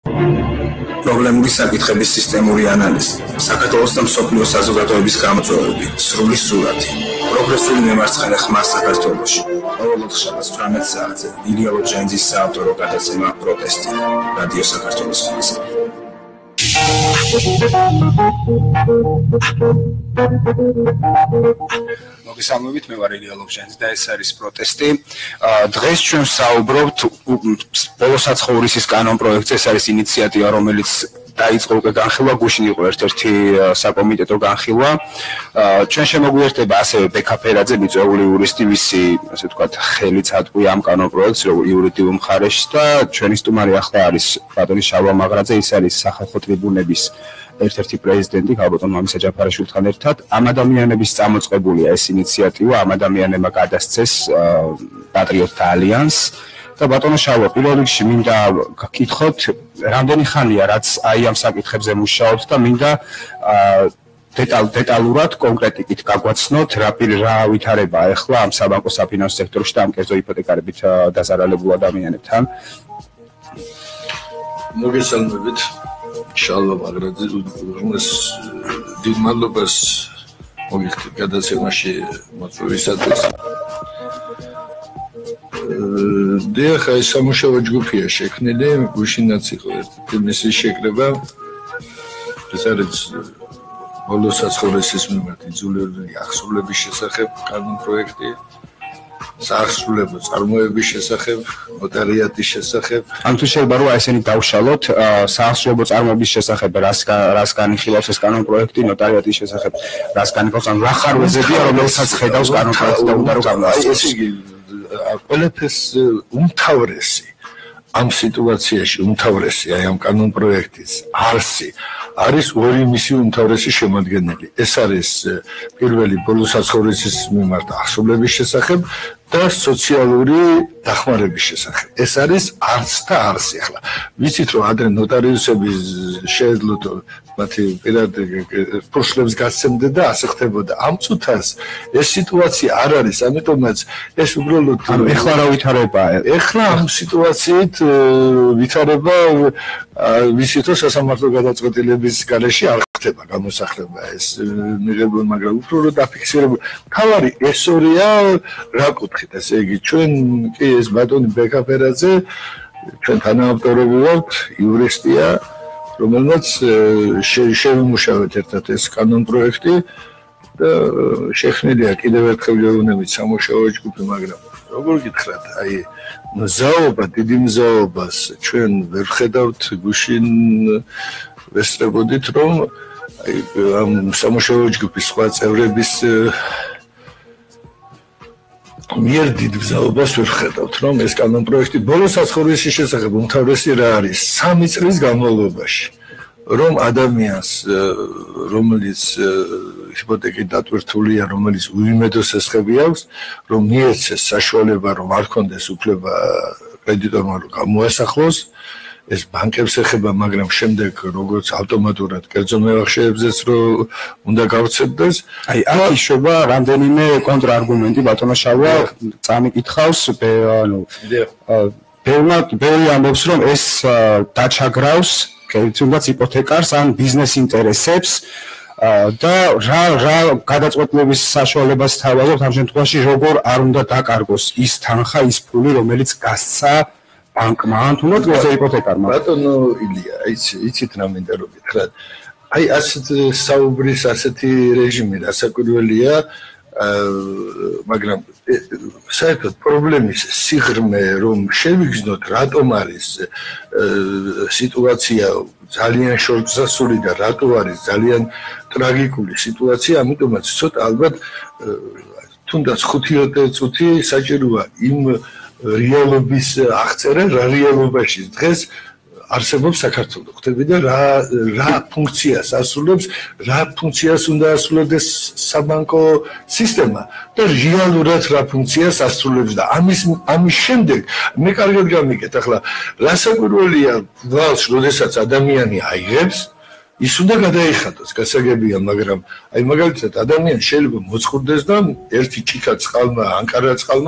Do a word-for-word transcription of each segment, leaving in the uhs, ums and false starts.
პრობლემური საკითხების სისტემური ანალიზი, საქართველოს და მსოფლიოს საზოგადოების გამოწვევები, სრული სურათი, პროგრესული მემარცხენე ხმა საქართველოში. ყოველდღიურად თვრამეტ საათზე ილია ლობჟანიძის საავტორო გადაცემა პროტესტი, რადიო საქართველოს ხმაზე. მოგესალმებით, მე ვარ ილია ლობჟანიძე და ეს არის პროტესტი. დღეს ჩვენ საუბრობთ ბოლო საცხოვრისის კანონ პროექტზე. ეს არის ინიციატივა, რომელიც დაიწყო უკვე განხილვა, გუშინ იყო ერთ-ერთი საკომიტეტო განხილვა. ჩვენ შემოგვიერთება ასევე ბექა ფერაძე, მიწვეული იურისტი, ვისი, ასე ვთქვათ, ხელიც ატყვია ამ კანონ პროექტს იურიდიულ მხარეში და ჩვენი სტუმარი ახლა არის ბატონი შალვა მაღრაძე, ის არის სახალხო ტრიბუნების ერთ-ერთი პრეზიდენტი, ალბათ მამისა ჯაფარაშვილთან ერთად. ამ ადამიანების წამოწყებულია ეს ინიციატივა, ამ ადამიანებმა გადასცეს პატრიოტთა ალიანსს. და ბატონო შალვა, პირველ რიგში მინდა გკითხოთ, რამდენი ხანია რაც აი ამ საკითხებზე მუშაობთ და მინდა დეტალ დეტალურად კონკრეტიკით გაგვაცნოთ, რა რა ვითარებაა ახლა ამ საბანკო საფინანსო სექტორში და ამ კერძო იპოთეკარებით დაზარალებულ ადამიანებთან. მოგესალმებით, შალვა მაღრაძე, უმრავლეს დიდ მადლობას მოგიხდით გადაცემაში მოწვევისათვის. დიახ, აი სამუშაო ჯგუფია შექმნილი, გუშინაც იყო ერთი მისი შეკრება. ეს არის ბოლო საცხოვრისის მიმართ იძულებული აღსრულების შესახებ კანონ პროექტი, საახსრულებო წარმოების შესახებ, ნოტარიატის შესახებ. ანუ თუ შეიძლება რომ ესენი დავშალოთ, საახსრულებო წარმოების შესახებ რას რას განიხილავს ეს კანონ პროექტი, ნოტარიატის შესახებ რას განიხილავს, ანუ რა ხარვეზებია, რომელსაც ხედავს კანონ პროექტი და უნდა რომ გამოასწოროს. ეს იგი ყველაფერს უმთავრესი ამ სიტუაციაში უმთავრესი აი ამ კანონ პროექტის არსი არის ორი მისი უმთავრესი შემადგენელი. ეს არის პირველი ბოლო საცხოვრისის მიმართ აღსრულების შესახებ და სოციალური დახმარების შესახებ. ეს არის არც და არსი. ახლა ვიცით რომ ადრე ნოტარიუსები შეეძლოთ მათი პირად პროშლებს გასცემდნენ და ასე ხდებოდა. ამ წუთას ეს სიტუაცია არ არის, ამიტომაც ეს უბრალოდ ეხლა რა ვითარებაა? ეხლა ამ სიტუაციით ვითარება ვიცით რომ სასამართლო გადაწყვეტილების გარეშე არ ხდება გამოსახლება ეს მიღებული, მაგრამ უფრო რომ დაფიქსირებული. თავარი ეს ორია რა კუთხით, ესე იგი ჩვენ კი ეს ბატონი ბექა ფერაძე, ჩვენ თანაავტორები ვართ, იურისტია, რომელმაც შევიმუშავეთ ერთად ეს კანონ პროექტი და შექმნილია კიდევ ერთხელ გეუბნებით სამუშაო ჯგუფი, მაგრამ როგორ გითხრათ, აი მზაობა, დიდი მზაობას ჩვენ ვერ ხედავთ, გუშინ ვესწრებოდით რომ აი ამ სამუშაო ჯგუფის სხვა წევრების მიერ დიდ მზაობას ვერ ხედავთ, რომ ეს კანონ პროექტი ბოლო საცხოვრისის შესახებ უმთავრესი რა არის სამი წლის განმავლობაში, რომ ადამიანს, რომელიც ჰიპოთეკით დატვირთულია, რომელიც უიმედო სესხები აქვს, რომ მიეცეს საშუალება, რომ არ ქონდეს უფლება კრედიტორმა რომ გამოასახლოს. ეს ბანკებს ეხება, მაგრამ შემდეგ როგორც ავტომატურად კერძო მევახშეებზეც რომ უნდა გავრცელდეს. აი, აქ იშვება რამდენიმე კონტრარგუმენტი ბატონო შალვა წამიკითხავს, ანუ ბევრი ბევრი ამბობს, რომ ეს დაჩაგრავს თუნდაც იპოთეკარს ან ბიზნეს ინტერესებს და რა რა გადაწყვეტილების საშუალებას თავაზობთ ამ შემთხვევაში, როგორ არ უნდა დაკარგოს ის თანხა, ის ფული, რომელიც გასცა ბანკმა ან თუნდაც გზა იპოთეკარმა. ბატონო ილია, იცი, იცით რა მინდა რომ გითხრათ. აი ასეთ საუბრის ასეთი რეჟიმი რასაკვირველია, მაგრამ საერთოდ პრობლემის სიღრმე რომ შევიგრძნოთ, რატომ არის სიტუაცია ძალიან შორტსასული და რატო არის ძალიან ტრაგიკული სიტუაცია, ამიტომაც ცოტა ალბათ თუნდაც ხუთი წუთი საჭიროა იმ რეალობის აღწერა, რა რეალობაში დღეს არსებობს საქართველო. ხვდები და რა რა ფუნქციას ასრულებს, რა ფუნქციას უნდა ასრულებდეს საბანკო სისტემა და რეალურად რა ფუნქციას ასრულებს და ამის ამის შემდეგ მე კარგად გამიგეთ, ახლა რასაკვირველია, ვალს, როდესაც ადამიანი აიღებს, ის უნდა გადაიხადოს, გასაგებია, მაგრამ აი მაგალითად ადამიანი შეიძლება მოწყურდეს და ერთი ჭიქა წყალმა, ანკარა წყალმა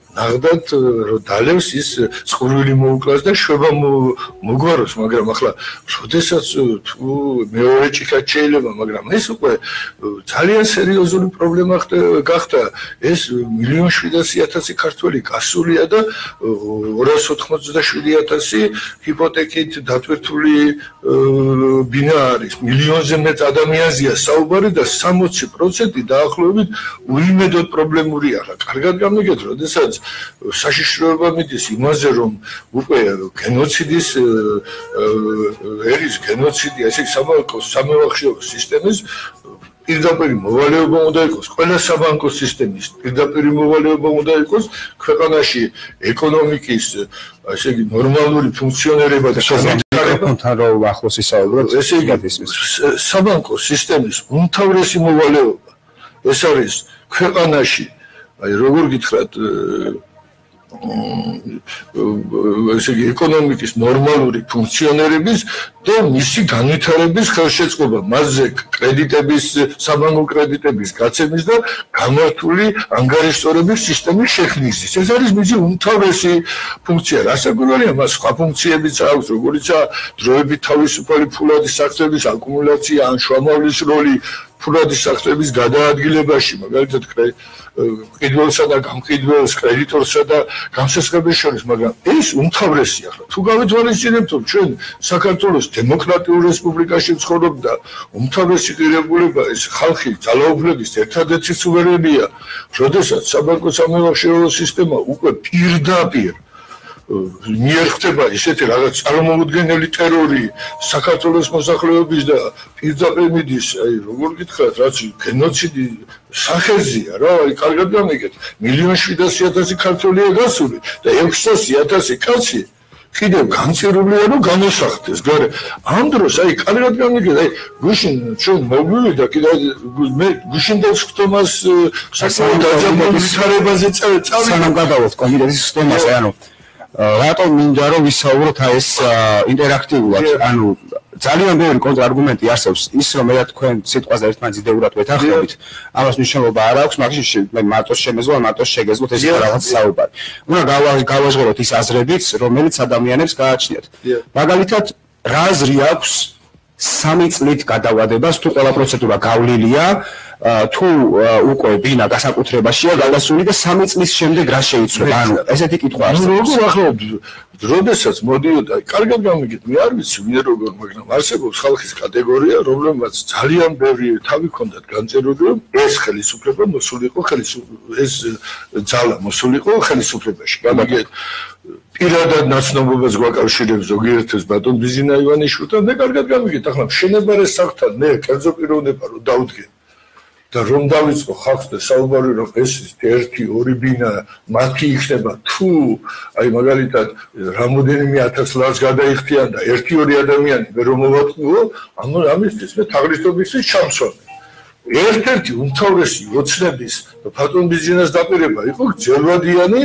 ნახდათ დალევს ის წყურვილი მოუკლას და შვება მოგვაროს, მაგრამ ახლა როდესაც თუ მეორე ჭიქაც შეიძლება, მაგრამ ეს უკვე ძალიან სერიოზული პრობლემა გახდა. ეს მილიონ შვიდასი ათასი ქართველი გასულია და ორას ოთხმოცდაშვიდი ათასი ჰიპოთეკით დატვირთული ბინა არის. მილიონზე მეტ ადამიანზეა საუბარი და სამოცი პროცენტი დაახლოებით უიმედოდ პრობლემურია. ახლა კარგად გამიგეთ, როდესაც საშიშროება მიდის იმაზე, რომ უკვე გენოციდის ერის გენოციდი, ესე სამევახშიო სისტემის პირდაპირ მოვალეობა უნდა იყოს, ყველა საბანკო სისტემის პირდაპირ მოვალეობა უნდა იყოს ქვეყანაში ეკონომიკის, ესე იგი ნორმალური ფუნქციონირება და განვითარებასთან რო ახლოს ისაუბროთ, ესე იგი საბანკო სისტემის უმთავრესი მოვალეობა ეს არის ქვეყანაში, აი როგორ გითხრათ, ესე იგი ეკონომიკის ნორმალური ფუნქციონირების და მისი განვითარების ხელშეწყობა, მასზე კრედიტების, საბანკო კრედიტების გაცემის და გამართული ანგარიშტორების სისტემის შექმნისთვის. ეს არის მისი უმთავრესი ფუნქცია. რასაკვირველია, მას სხვა ფუნქციებიც აქვს, როგორიცაა დროებით თავისუფალი ფულადის საქმეების აკუმულაცია ან შუამავლის როლი ფულადის საქმეების გადაადგილებაში, მაგალითად მყიდველსა და გამყიდველს, კრედიტორსა და გამსესხების შორის, მაგრამ ეს უმთავრესია. ახლა თუ გავითვალისწინებთ, რომ ჩვენ საქართველოს დემოკრატიულ რესპუბლიკაში ვცხოვრობ და უმთავრესი ღირებულება ეს ხალხი ძალაუფლების ერთადერთი სუვერენია, როდესაც საბანკო სამევახშეო სისტემა უკვე პირდაპირ მიერ ხდება ისეთი რაღაც წარმოუდგენელი ტერორი საქართველოს მოსახლეობის და პირდაპირ მიდის, აი როგორ გითხრათ, რაც გენოციდი სახეზია რა, აი კარგად გამიგეთ, მილიონ შვიდასი ათასი ქართველია გასული და ექვსასი ათასი კაცი კიდევ განცირულია რომ გამოსახდეს გარე. ამ დროს აი კარგად გამიგეთ, აი გუშინ ჩვენ მოგვივიდა კიდე მე გუშინ დავსხდომას საკუთარ დაძაბულ ვითარებაზე წავედი. სანამ გადავოთ კომიტეტის სისტემას, ანუ რატომ მინდა რომ ვისაუბროთ ეს ინტერაქტიულად, ანუ ძალიან ბევრი კონტრარგუმენტი არსებობს, ის რომ მე და თქვენ სიტყვაზე ერთმანეთს იდეურად ვეთანხმებით, ამას მნიშვნელობა არ აქვს, მაგრამ მე მარტოს შემეძლო, მარტოს შეგეძლოთ ეს რაღაც საუბარი. უნდა გავაჟღეროთ ის აზრებიც, რომელიც ადამიანებს გააჩნიათ. მაგალითად, რა აზრი აქვს სამი წლით გადავადებას, თუ ყველა პროცედურა გავლილია, თუ უკვე ბინა გასაკუთრებაშია გადასული და სამი წლის შემდეგ რა შეიცვლება? ანუ ესეთი კითხვა არსებობს. როგორ ახლა როდესაც მოდიოდა, კარგად გამიგეთ, მე არ ვიცი ვინ როგორ, მაგრამ არსებობს ხალხის კატეგორია, რომლებმაც ძალიან ბევრი თავი ჰქონდათ განწერილი, რომ ეს ხელისუფლება მოსულიყო ეს ძალა მოსულიყო ხელისუფლებაში. გამიგეთ, პირადად ნაცნობობას გვაკავშირებს ზოგიერთს ბატონ ბიზინა ივანიშვილთან და კარგად გამიგეთ, ახლა მშენებარე საფრთან მე კერძო პიროვნება რომ დავდგენ და რომ დავიწყო ხალხს და საუბარი რომ ეს ერთი ორი ბინა მათი იქნება თუ აი მაგალითად რამოდენიმე ათას ლარს გადაიხდიან და ერთი ორი ადამიანი მე რომ მოვატყუო, ანუ ამისთვის მე თაღრიცხვებისთვის ჩამსვამე. ერთ-ერთი უმთავრესი ოცნების ბატონ ბიზინას დაპირება იყო გრძელვადიანი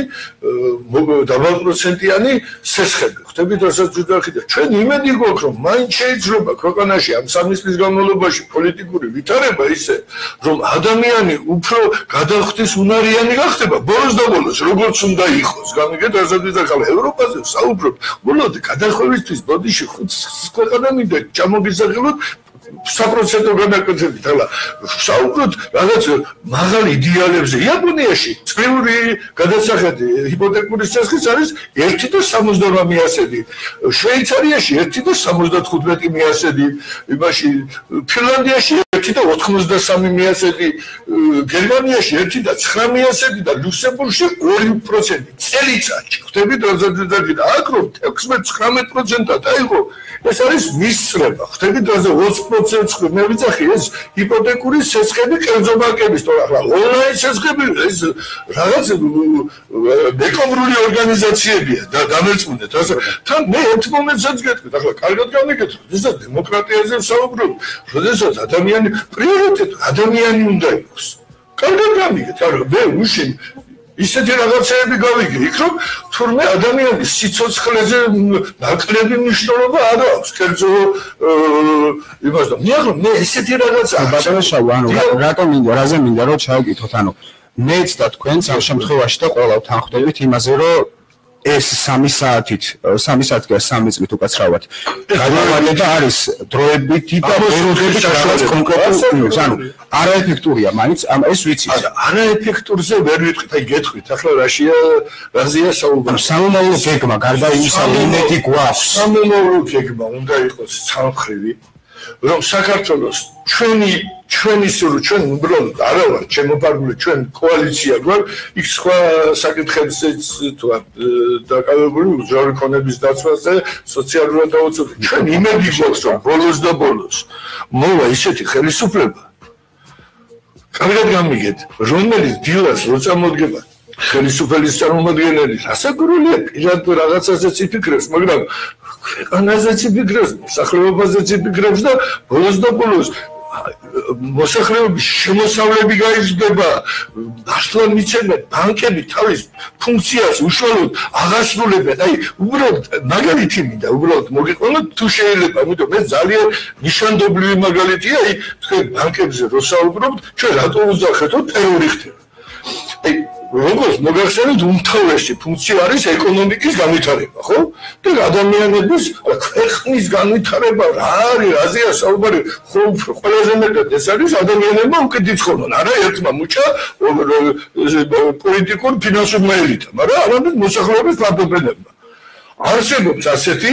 დაბალპროცენტიანი სესხები. ხვდებით, რასაც ვიძახი და ჩვენ იმედი გვაქვს, რომ მაინც შეიძლება ქვეყანაში ამ სამი წლის განმავლობაში პოლიტიკური ვითარება ისე, რომ ადამიანი უფრო გადახვდის უნარიანი გახდება, ბოლოს და ბოლოს, როგორც უნდა იყოს. გამიგეთ, რასაც ვიძახი, ევროპაზე ვსაუბრობ, ბოლოდ გადახვევისთვის ბოდიში ხუთ ქვეყანა მინდა ჩამოგისახელოთ საპროცენტო განაკვეთებით, ახლა საუბრობთ რაღაც მაღალ იდეალებზე. იაპონიაში წლიური გადასახადი ჰიპოთეკური სესხის არის ერთი და სამოცდაოთხ მიასედი. შვეიცარიაში ერთი და სამოცდათხუთმეტი მიასედი. იმაში ფინლანდიაში ერთი და ოთხმოცდასამი მიასედი. გერმანიაში ერთი და ცხრა მიასედი და ლუქსემბურგში ორი პროცენტი. წელიწადში ხვდებით, როდესაც და აქ რომ ექვსმეტ ცხრამეტ პროცენტად აიღო, ეს არის მისწრება. ხვდებით, როდესაც ოცი პროცენტს მე ვიცახი ეს ჰიპოთეკური სესხები კერძო ბანკების, თორე ახლა ონლაინ სესხები ეს რაღაც დეკომბრული ორგანიზაციებია და დამერწმუნეთ. თან მე ერთ მომენტსაც გეტყვით, ახლა კარგად გამიგეთ, როდესაც დემოკრატიაზე ვსაუბრობ, როდესაც ადამიანი პრიორიტეტი ადამიანი უნდა იყოს. კარგად გამიგეთ, არა მე უშინ ისეთი რაღაცები გავიგე, იქ რომ თურმე ადამიანის სიცოცხლეზე ნაკლები მნიშვნელობა არ აქვს, კერძო იმას და მე ახლა მე ესეთი რაღაცა ბატონო შავა, ანუ რატომ მინდა, რაზე მინდა რომ ჩავკითხოთ, ანუ მეც და თქვენც ამ შემთხვევაში და ყველა თანხმდებით იმაზე, რომ ეს სამი საათით, სამი საათი და სამი წლით უკაცრავად გადავალება არის დროებითი და პერიოდებით რაღაც კონკრეტულ, ანუ არაეფექტურია, მაინც ამ ეს ვიცით. არაეფექტურზე ვერ ვიტყვით, აი გეტყვით, ახლა რაშია, რაზეა საუბარი? სამომავლო გეგმა, გარდა იმისა, იმედი გვაქვს. სამომავლო გეგმა უნდა იყოს სამხრივი, რომ საქართველოს ჩვენი ჩვენი სულ ჩვენ უბრალოდ არა ვარ შემოფარგლული ჩვენ კოალიცია გვაქვს იქ სხვა საკითხებზეც თუ დაკავებული უძრავი ქონების დაცვაზე სოციალურად დაუცველი ჩვენ იმედი გვაქვს რომ ბოლოს და ბოლოს მოვა ისეთი ხელისუფლება კარგად გამიგეთ რომელიც დილას რო წამოდგება ხელისუფლის წარმომადგენელი რასაკურულია პირად რაღაცაზეც იფიქრებს მაგრამ ქვეყანაზეც იფიქრებს მოსახლეობაზეც იფიქრებს და ბოლოს და ბოლოს მოსახლეობის შემოსავლები გაიზრდება მართლა მიცემენ ბანკები თავის ფუნქციას უშუალოდ აღასრულებენ აი უბრალოდ მაგალითი მინდა უბრალოდ მოგიყვანოთ თუ შეიძლება ამიტომ ეს ძალიან ნიშანდობლივი მაგალითია აი თქვენ ბანკებზე რო საუბრობთ ჩვენ რატო ვუძახეთო ტერორი ხდება აი როგორც მოგახსენეთ უმთავრესი ფუნქცია არის ეკონომიკის განვითარება ხო და ადამიანების ქვეყნის განვითარება რა არის რაზეა საუბარი ხო ყველაზე მეტად ეს არის ადამიანებმა უკეთ იცხოვრონ არა ერთმა მუჭა პოლიტიკურ ფინანსურმა ელიტამ მაგრამ არამედ მოსახლეობის ფარდობელებმა არსებობს ასეთი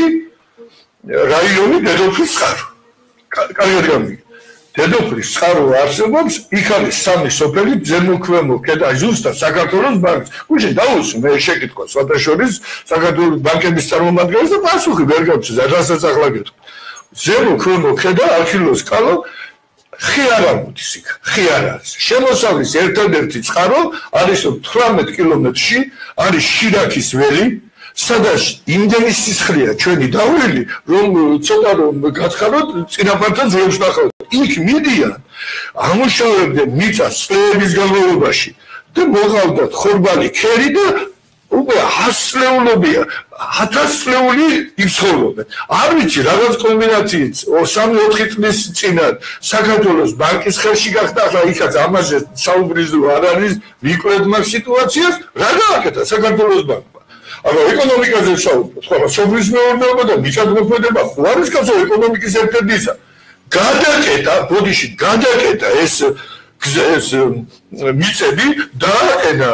რაიონი დედოფლის წყარო კარგად გამიგე დედოფლის წყარო არსებობს, იქ არის სამი სოფელი, ზემო ქვემო, კედა, ზუსტად საქართველოს ბანკს. გუშინ დაუსვი მე შეკითხვა სხვათა შორის საქართველოს ბანკების წარმომადგენელს და პასუხი ვერ გავცეს, რასაც ახლა გეტყვი. ზემო ქვემო, კედა, ახილოს კალო ხი არ ამოდის იქ, ხი არ არის. შემოსავლის ერთადერთი წყარო არის თვრამეტ კილომეტრში, არის შირაქის ველი სადაც იმდენი სისხლია ჩვენი დავრილი რომ ცოტა რომ გათხაროთ წინაპართან ძრებს ნახავთ იქ მიდიან ამუშავებდნენ მიწას წლების განმავლობაში და მოყავდათ ხორბალი ქერი და უკვე ასწლეულობია ათასწლეული იცხოვრობენ არ ვიცი რაღაც კომბინაციით სამი ოთხი წლის წინათ საქართველოს ბანკის ხელში გახდა ახლა იქაც ამაზე საუბრის დრო არ არის ვიკლებ მაგ სიტუაციას რა გააკეთა საქართველოს ბანკმა aga ეკონომიკაზე საუბრობთ, ხო, სოფლის მეურნეობა და მიწათმოქმედება ხო არის კაცო ეკონომიკის ერთ-ერთი ისა. გადაკეტა, ბოდიში, გადაკეტა ეს ეს მიწები დააკეთა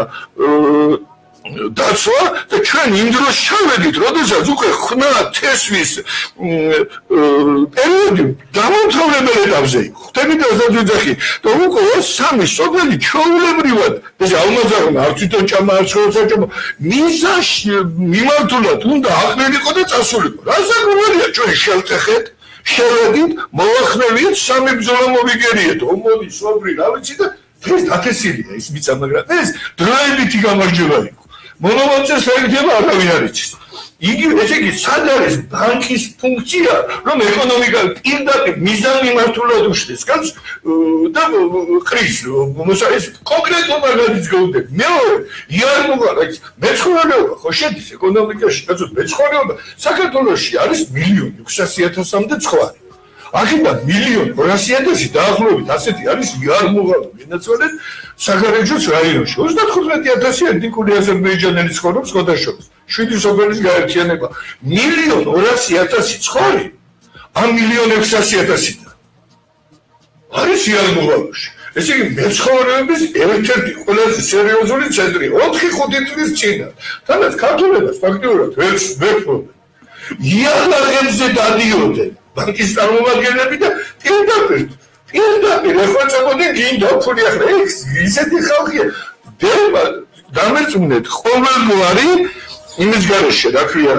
დაცვა და ჩვენ იმ დროს ჩავედით, როდესაც უკვე ხნა თესვის პერიოდი დამამთავრებელ ეტაპზე იყო. ხდები და ზაძვიძახი და უკვე სამი სოფელი ჩვეულებრივად ეს ალმაზაღმა არ თვითონ ჭამა არ შეუცაჭამა მიზაში მიმართულად უნდა აყრილიყო და წასულიყო. რა საკურველია ჩვენ შევტეხეთ შევედით მოახმევით სამი ბრძოლა მოვიგერიეთ ომოდი სოფრი რა ვიცი და დღეს დათესილია ის მიწა მაგრამ ეს დროებითი გამარჯვება იყო. მონოვაცეს საერთოდ არავინ არ იცის. იგივე ესე იგი სად არის ბანკის ფუნქცია, რომ ეკონომიკა პირდაპირ მიზანმიმართულად უშლის კაც და ყრის მოსაის კონკრეტულ მაგალითს გავუდებ. მეორე იარმუღა, აი მეცხოველეობა ხო შედის ეკონომიკაში, კაცო მეცხოველეობა საქართველოში არის მილიონი ექვსასი ათასამდე ცხვარი. აქედან მილიონი ორასი ათასი დაახლოებით ასეთი არის იარმუღალო მინაცვალეს საგარეჯოს რაიონში. ოცდახუთმეტი ათასი ეთნიკური აზერბაიჯანელი ცხოვრობს ხოდაშორის. შვიდი სოფელის გაერთიანება. მილიონ ორასი ათასი ცხვარი ამ მილიონ ექვსასი ათასიდან არის იარმუღალოში. ესე იგი მეცხოველეობის ერთ-ერთი ყველაზე სერიოზული ცენტრი ოთხი ხუთი წლის წინა. თანაც ქართველებს ფაქტიურად ვერ ვერფობენ. იარაღებზე დადიოდნენ ბანკის წარმომადგენლები და პირდაპირ პირდაპირ ეხვეწებოდნენ გინდა ფული ახლა ეს ისეთი ხალხია დემა დამერწმუნეთ ყოველგვარი იმის გარეშე რა ქვია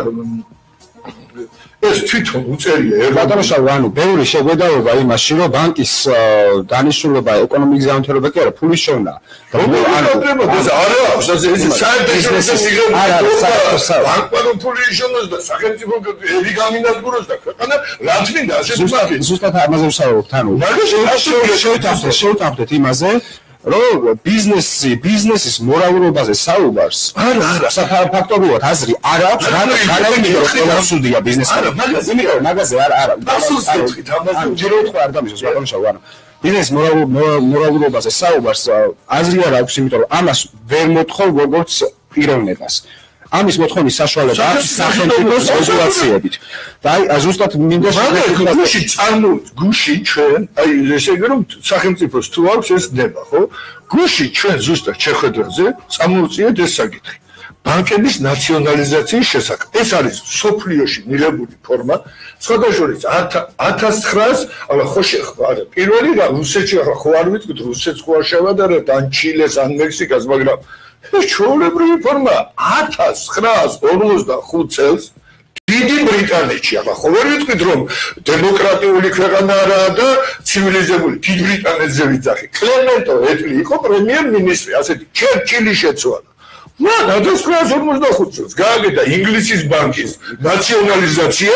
ეს თვითონ უწერია ბატონო ანუ ბევრი შეგვედაობა იმაში რომ ბანკის დანიშნულება ეკონომიკის განვითარება კი არა ფულის შოვნა ანუ ეს არა ეს საერთაშორისო ბანკმა ფული შოვნოს და სახელმწიფო ელი გამინადგუროს და ქვეყანა რა თქმა უნდა ზუსტად ამაზე ვსაუბრობთ ანუ შევთანხმდეთ შევთანხმდეთ იმაზე რომ ბიზნესი ბიზნესის მორალურობაზე საუბარს არა არა საფაქტობრივად აზრი არ აქვს რა განაიმედო ყველა სუდია ბიზნესს არა მაგაზე მაგაზე არა არა დასუსტეთ ამაზე ჯერ ერთხელ არ დამისვეს ბატონო ანუ ბიზნეს მორალურობაზე საუბარს აზრი არ აქვს, იმიტომ რომ ამას ვერ მოთხოვ როგორც პიროვნებას. ამის მოთხოვნის საშუალება აქვს სახელმწიფოს რეგულაციებით. და აი ზუსტად მინდა გუში წარმოუდგეთ, გუში ჩვენ, აი ესე იგი რომ სახელმწიფოს თუ აქვს ეს ნება, ხო? გუში ჩვენ ზუსტად შეხვედრაზე წამოვწიეთ ეს საკითხი. ბანკების ნაციონალიზაციის შესახებ. ეს არის სოფლიოში მიღებული ფორმა, სხვადასხვა ათას ცხრაას, αλλά ხო შეხვა, არა, პირველი რა რუსეთში ახლა ხო არ ვიტყვით, რუსეთს ხო არ შევადარებთ, ან ჩილეს, ან მექსიკას, მაგრამ ეს ჩვეულებრივი ფორმა ათას ცხრაას ორმოცდახუთ წელს დიდი ბრიტანეთში, ახლა ხო ვერ ვიტყვით, რომ დემოკრატიული ქვეყანა არაა და ცივილიზებული, დიდ ბრიტანეთზე ვიძახი. კლემენტო ეტლი იყო პრემიერ-მინისტრი, ასეთი ჩერჩილი შეცვალა. მან ათას ცხრაას ორმოცდახუთ წელს გააკეთა ინგლისის ბანკის ნაციონალიზაცია.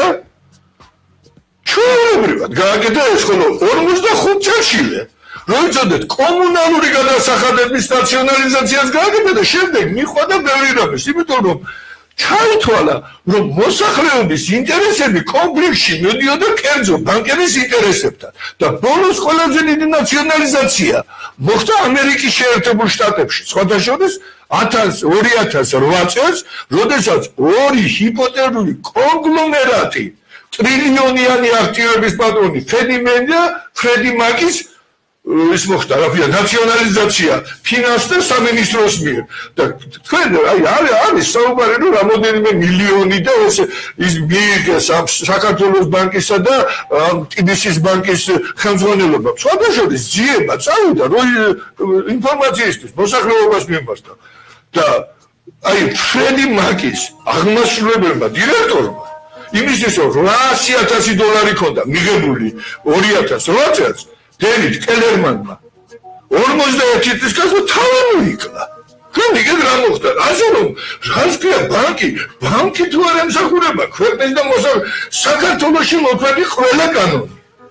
ჩვეულებრივად გააკეთა ეს ხოლო ორმოცდახუთ წელშივე. როიცოდეთ კომუნალური გადასახადების ნაციონალიზაციას გააკეთა და შემდეგ მიხვდა ბევრი რამე, იმიტომ რომ ჩაითვალა, რომ მოსახლეობის ინტერესები კონფლიქტში მოდიოდა კერძო ბანკების ინტერესებთან და ბოლოს ყველაზე დიდი ნაციონალიზაცია მოხდა ამერიკის შეერთებულ შტატებში, სხვადასხვა ორი ათას ოთხ წელს, როდესაც ორი ჰიპოთეტური კონგლომერატი ტრილიონიანი აქტივების პატრონი ფედი მენი და ფრედი მაკის ის მოხდა, რა ქვია, ნაციონალიზაცია ფინანსთა სამინისტროს მიერ. და თქვენ აი არის საუბარი, რომ რამოდენიმე მილიონი და ეს ის მიიღეს საქართველოს ბანკისა და ტიბისის ბანკის ხელმძღვანელობა. სხვადასხვა ძიება წავიდა ინფორმაციისთვის, მოსახლეობას მიმართა. და აი ფრედი მაკის აღმასრულებელმა დირექტორმა იმისთვის რომ რვაასი ათასი დოლარი ქონდა მიღებული ორი ათას ოთხ წელს დევიდ კელერმანმა ორმოცდაერთი წლის გასვლა თავი მოიკლა. რომ იგივე რა მოხდა? ასე რომ რას ქვია ბანკი, ბანკი თუ არ ემსახურება ქვეყნის და საქართველოში მოქმედი ყველა კანონი.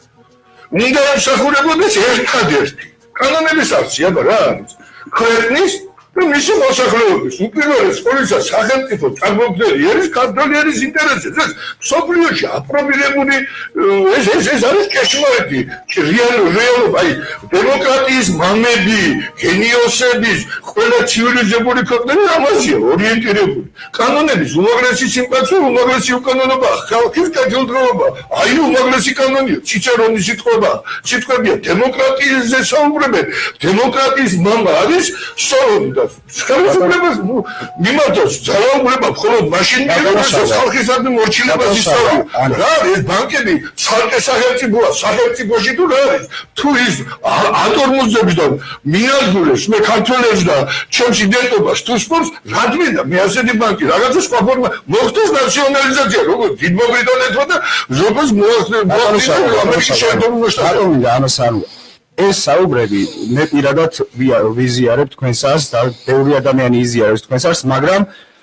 უნდა ემსახურებოდეს ერთადერთი კანონების აქცია რა არის? ქვეყნის და მისი მოსახლეობის უპირველეს ყოვლისა სახელმწიფო წარმომადგენელი არის ქართველების ინტერესებს. ეს სოფლიოში აპრობირებული ეს ეს ეს არის ჭეშმარიტი რეალობა. აი დემოკრატიის მამები, გენიოსების, ყველა ცივილიზებული ქვეყნები ამაზეა ორიენტირებული. კანონების უმაღლესი სიმყაცე, უმაღლესი უკანონობა, ხალხის გაჯილდროება. აი უმაღლესი კანონია, ციცერონის სიტყვა. სიტყვებია დემოკრატიაზე საუბრობენ. დემოკრატიის მამა არის სოლონი და ხელისუფლებას მიმართოს ძალაუფლება მხოლოდ მაშინ მიიღოს ხალხისადმი მორჩილებას ისწავლო. რა არის ბანკები ცალკე სახელმწიფოა, სახელმწიფოში თუ რა არის? თუ ის ატორმოზებს და მიადგურებს მე ქართველებს და ჩემს იდენტობას თუ სპორტს, რა მინდა მე ასეთი ბანკი, რაღაცა სხვა ფორმა მოხდეს ნაციონალიზაცია, როგორც დიდმა ბრიტანეთმა და როგორც მოხდა ამერიკის შეერთებულ შტატებში. ამას არ ეს საუბრები მე პირადად ვიზიარებ თქვენსას და ბევრი ადამიანი იზიარებს თქვენსას, მაგრამ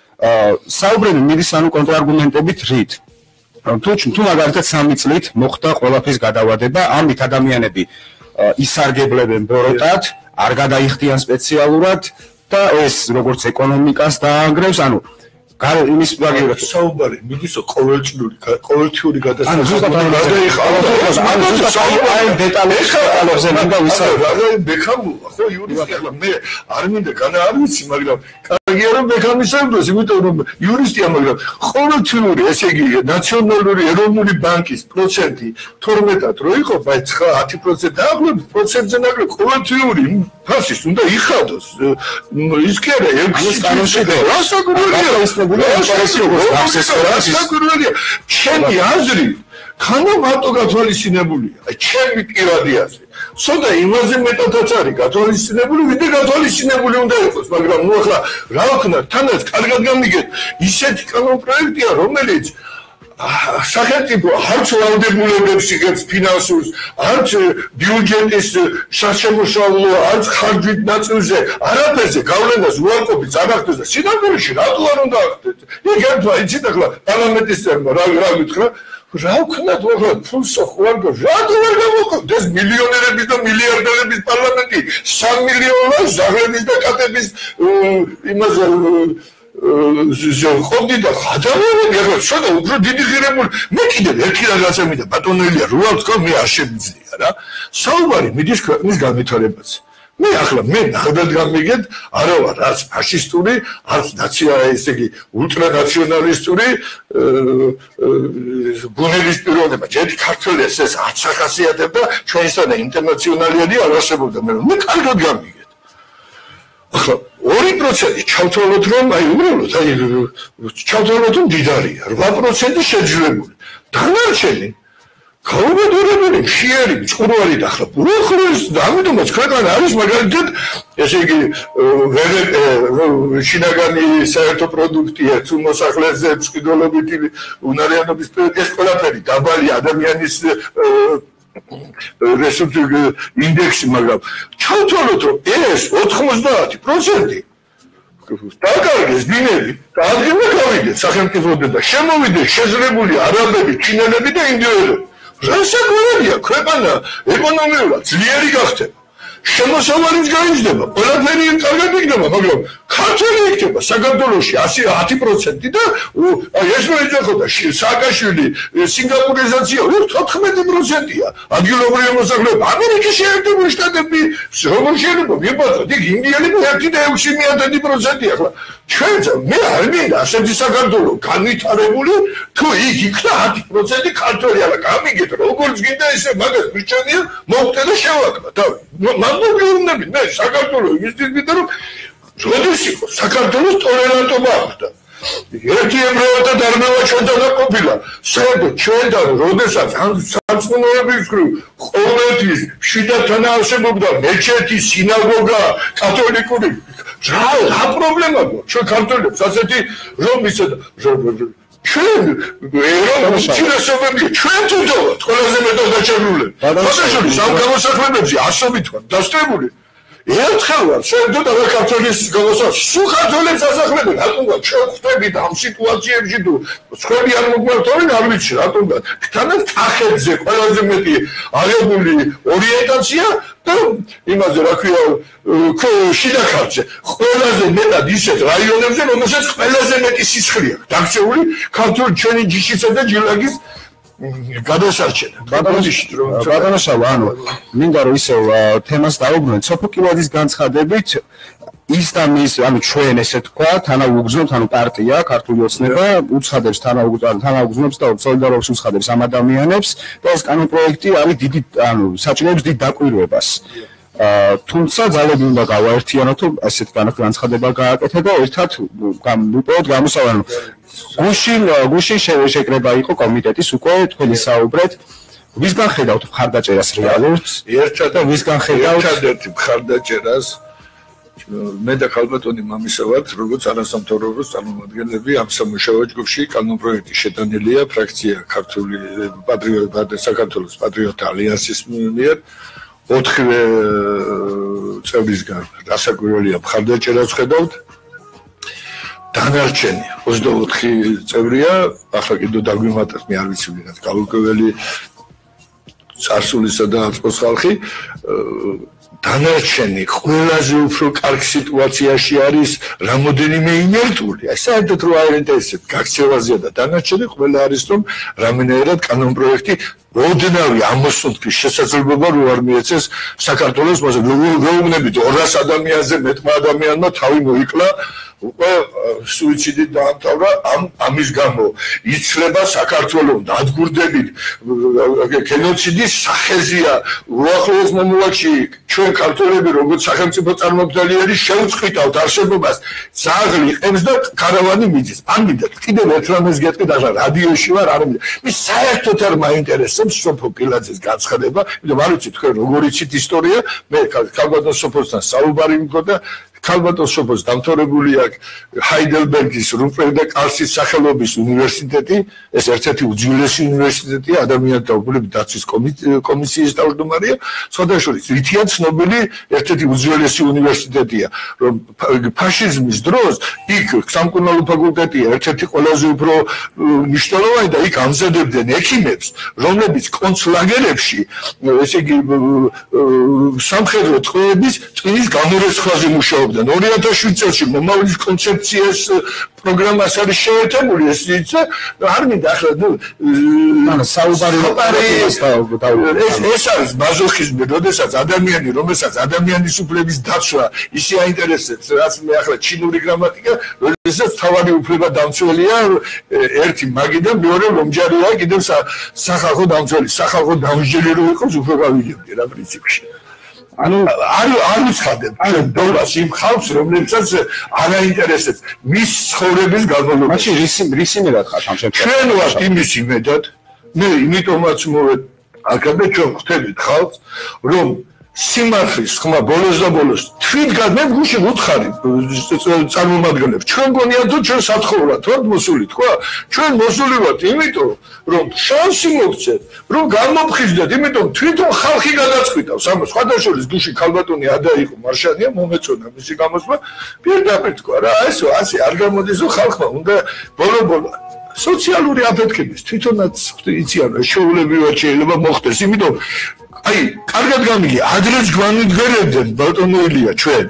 საუბრები მიდის ანუ კონტრარგუმენტებით რით. თუ თუ მაგალითად სამი წლით მოხდა ყველაფრის გადავადება, ამით ადამიანები ისარგებლებენ ბოროტად, არ გადაიხდიან სპეციალურად და ეს როგორც ეკონომიკას დაანგრევს, ანუ გარე იმის მაგერად საუბარი მიდის ყოველწლიური ყოველთვიური ანუ ზუსტად ამ აი დეტალებში დეტალებზე მინდა ვისაუბროთ. ბექამულა ხო იურისტი ახლა მე არ მინდა განა არ ვიცი, მაგრამ კარგია რომ ბექამისაუბროს, იმიტომ რომ იურისტია, მაგრამ ყოველთვიური ესე იგი ნაციონალური ეროვნული ბანკის პროცენტი თორმეტად რო იყო, აი ცხრა ათი პროცენტი დაახლოებით პროცენტზე ნაკლებ ყოველთვიური ფასის უნდა იხადოს. ის კი არა ექვსი კანონში რასაკურველია ჩემი აზრი ხანდა მარტო გათვალისწინებულია, ჩემი პირადი აზრი. სოდა იმაზე მეტადაც არის გათვალისწინებული, ვიდრე გათვალისწინებული უნდა იყოს, მაგრამ ნუ ახლა რა ვქნათ, თანაც კარგად გამიგეთ, ისეთი კანონპროექტია, რომელიც სახელმწიფო არც ვალდებულებებს იღებს ფინანსურს, არც ბიუჯეტის საშემოსავლო, არც ხარჯვით ნაწილზე, არაფერზე გავლენას უარყოფით არ ახდენს და სინამდვილეში რატო არ უნდა ახდეთ? იქ ერთმა იცით ახლა პარლამენტის წევრმა რა რა გითხრა? რა ვქნათ უბრალოდ ფულს ხო არ გო რატო არ გამოვყოთ ეს მილიონერების და მილიარდერების პარლამენტი სამ მილიონს ზაღლების და კატების იმაზე ყოფდი და ხაჯავები ახლა შოდა უფრო დიდი ღირებული მე კიდევ ერთი რაღაცა მინდა ბატონელია რო თქვა მე არ შემიძლია რა საუბარი მიდის ქვეყნის განვითარებაზე მე ახლა მე ნახდად გამიგეთ არა ვარ რაც ფაშისტური არც ნაციონალისტი ესე იგი ულტრანაციონალისტური ბუნების პიროვნება ჯერ ქართული ეს ეს არც ახასიათებდა ჩვენსა და ინტერნაციონალიანი არ არსებობდა მე მე კარგად გამიგეთ ახლა ორი პროცენტი ჩავთვალოთ რომ აი უბრალოდ აი ჩავთვალოთ რომ დიდარია რვა პროცენტი შეძლებული დანარჩენი გაუმეტყველებელი მშიერი მწყურვარი და ახლა უახლოეს და ამიტომაც ქვეყანა არის მაგალითად ესე იგი შინაგანი საერთო პროდუქტი ერთ მოსახლეზე მსყიდველობითი უნარიანობის ეს ყველაფერი დაბალი ადამიანის რესურსი ინდექსი მაგრამ ჩავთვალოთ რომ ეს ოთხმოცდაათი პროცენტი დაკარგეს დინები და ადგილზე გავიგეთ სახელმწიფოდან და შემოვიდნენ შეძლებული არაბები, ჩინელები და ინდიელები რასაკურებია ქვეყანა ეკონომიურად ძლიერი გახდება შემოსავალიც გაიზრდება ყველაფერი კარგად იქნება მაგრამ ქართული იქნება საქართველოში ათი პროცენტი და ეს მოიძახოდა სააკაშვილი სინგაპურიზაცია თოთხმეტი პროცენტია ადგილობრივი მოსახლეობა ამერიკის შეერთებული შტატები როგორ შეიძლება ვიბადოთ იქ ინდიელები ერთი და ექვსი მიათედი პროცენტია ახლა ჩვენც მე არ მინდა ასეთი საქართველო განვითარებული თუ იქ იქნა ათი პროცენტი ქართველი არა გამიგეთ როგორც გინდა ისე მაგას მიჩვენია მოვხდე და შევაკმა და მაგობრივნები მე საქართველო იმისთვის მინდა რომ როდის იყო საქართველოს ტოლერანტობა ახდა ერთი ებრაელთა დარბევა ჩვენთან ყოფილა საერთოდ ჩვენთან როდესაც ამ სარწმუნოების ხრივ ყოველთვის მშვიდად არსებობდა მეჩეთი სინაგოგა კათოლიკური რა რა პრობლემა გვაქვს ჩვენ ქართველებს ასეთი რომ ისე ჩვენ ეროვნულ უცირესობები ჩვენ თვითონაც ყველაზე მეტად დაჭერლულები ბოდაშური სამ გამოსახლებებში ასობით ვარ დასწრებული ერთხელ ვარ საერთოდ არა ქართლის გამოსახ სულ ქართლებს ასახლებენ რატომ ჩვენ ხვდებით ამ სიტუაციებში თუ სხვები არ მოგვართოვენ არ ვიცი რატომ თანაც თახეთზე ყველაზე მეტი აღებული ორიენტაცია და იმაზე რა ქვია შიდა ქართლზე ყველაზე მეტად ისეთ რაიონებზე რომელსაც ყველაზე მეტი სისხლია დაქცეული ქართული ჩვენი ჯიშისა და ჯილაგის გადასარჩენა ბატონოშავა ანუ მინდა რომ ისევ თემას დავუბრუნდეთ სოფოკილაძის განცხადებით ის და მის ანუ ჩვენ ესე თქვა თანაუგზნობთ ანუ პარტია ქართული ოცნება უცხადებს თანაუგზნობს და სოლიდარობას უცხადებს ამ ადამიანებს და ეს კანონპროექტი არის დიდი ანუ საჭიროებს დიდ დაკვირვებას თუმცა ძალები უნდა გავაერთიანოთ თუ ასეთ განცხადება გააკეთე და ერთად უპოვოთ გამოსავალ გუშინ გუშინ შეკრება იყო კომიტეტის უკვე თქვენი საუბრეთ ვისგან ხედავთ მხარდაჭერას რეალურს ერთად და ვისგან ხედავთ ერთადერთი მხარდაჭერას მე და ქალბატონი მამისა ვართ როგორც არასამთავრობო წარმომადგენლები ამ სამუშაო ჯგუფში კანონპროექტი შეტანილია ფრაქცია ქართული პატრიოტთა საქართველოს პატრიოტთა ალიანსის მიერ ოთხივე წევრისგან რასაკვირველია მხარდაჭერას ხედავთ დანარჩენი ოცდაოთხი წევრია ახლა კიდევ დაგვიმატეთ მე არ ვიცი ვიღაც გაურკვეველი წარსულისა და აწმყოს ხალხი დანარჩენი ყველაზე უფრო კარგ სიტუაციაში არის რამოდენიმე ინერტული აი საერთოდ რო აინტერესებს გაქცევაზეა და დანარჩენი ყველა არის რომ რამენერად კანონპროექტი ოდნავი ამოსუნთქვის შესაძლებლობა რო არ მიეცეს საქართველოს მასე როუნებით ორას ადამიანზე მეტმა ადამიანმა თავი მოიკლა უკვე სუიციდით დაამთავრა ამ ამის გამო იცლება საქართველოს დადგურდებით გენოციდის სახეზია უახლოეს მომავალში ჩვენ ქართველები როგორც სახელმწიფო წარმომადგენლები შევწყვიტავთ არსებობას ძაღლი ყებს და კარავანი მიძის ამიტომ კიდევ ერთ რამეს გეტყვი და რადიოში ვარ არ მე საერთოდ არ მაინტერესებს სოფოკილაძის განცხადება იმიტომ არ ვიცი თქვენ როგორ იცით ისტორია მე ქალბატონ სოფოსთან საუბარი მქონდა ქალბატონ სოფოს დამთავრებული აქვს ჰაიდელბერგის რუპერტ და კარსის სახელობის უნივერსიტეტი ეს ერთ-ერთი უძველესი უნივერსიტეტია ადამიანთა უფლებების დაცვის კომისიის თავმჯდომარეა სხვადასხვა რითია ცნობილი ერთ-ერთი უძველესი უნივერსიტეტია რომ ფაშიზმის დროს იქ სამკურნალო ფაკულტეტია ერთ-ერთი ყველაზე უფრო მნიშვნელოვანი და იქ ამზადებდნენ ექიმებს რომლებიც კონცლაგერებში ესე იგი სამხედრო ტყვეების ტვინის გამორეცხვაზე მუშაობდნენ ცდილობდნენ ორი ათას შვიდ წელს მომავლის კონცეფციას პროგრამას არის შეერთებული ეს იცი არ მინდა ახლა ნუ ანუ საუბარი ეს არის მაზოხიზმი როდესაც ადამიანი რომელსაც ადამიანის უფლების დაცვა ისე აინტერესებს რაც მე ახლა ჩინური გრამატიკა როდესაც თავარი უფლება დამცველია ერთი მაგიდან მეორე მომჯარია კიდევ სახალხო დამცველი სახალხო დამსჯელი რო იყოს უფრო გავიგებდი რა პრინციპში ანუ არ არ უცხადებ ჩვენ დოლას იმ ხალხს რომლებსაც არ აინტერესებს მის ცხოვრების განმავლობაში მაშინ რისი რისი მერად ხარ ამ შემთხვევაში ჩვენ ვართ იმის იმედად მე იმიტომაც მოვედ აქამდე ჩვენ ხვდებით ხალხს რომ სიმართლის ხმა ბოლოს და ბოლოს თვითგან მე გუში ვუთხარი წარმომადგენლებს ჩვენ გონია თუ ჩვენ სათხოვრად ვართ მოსული თქვა ჩვენ მოსული ვართ იმიტომ რომ შანსი მოგცეთ რომ გამოფხიზდეთ იმიტომ თვითონ ხალხი გადაწყვიტავს ამ სხვადასხვა გუში ქალბატონი ადა იყო მარშალია მომეწონა მისი გამოსვლა პირდაპირ თქვა რა ესო ასე არ გამოდის რომ ხალხმა უნდა ბოლო ბოლო სოციალური აფეთქების თვითონაც იციან შეულებრივად შეიძლება მოხდეს იმიტომ აი, კარგად გამიგე, ადრეც გვანიდგერებდნენ ბატონოელია ჩვენ.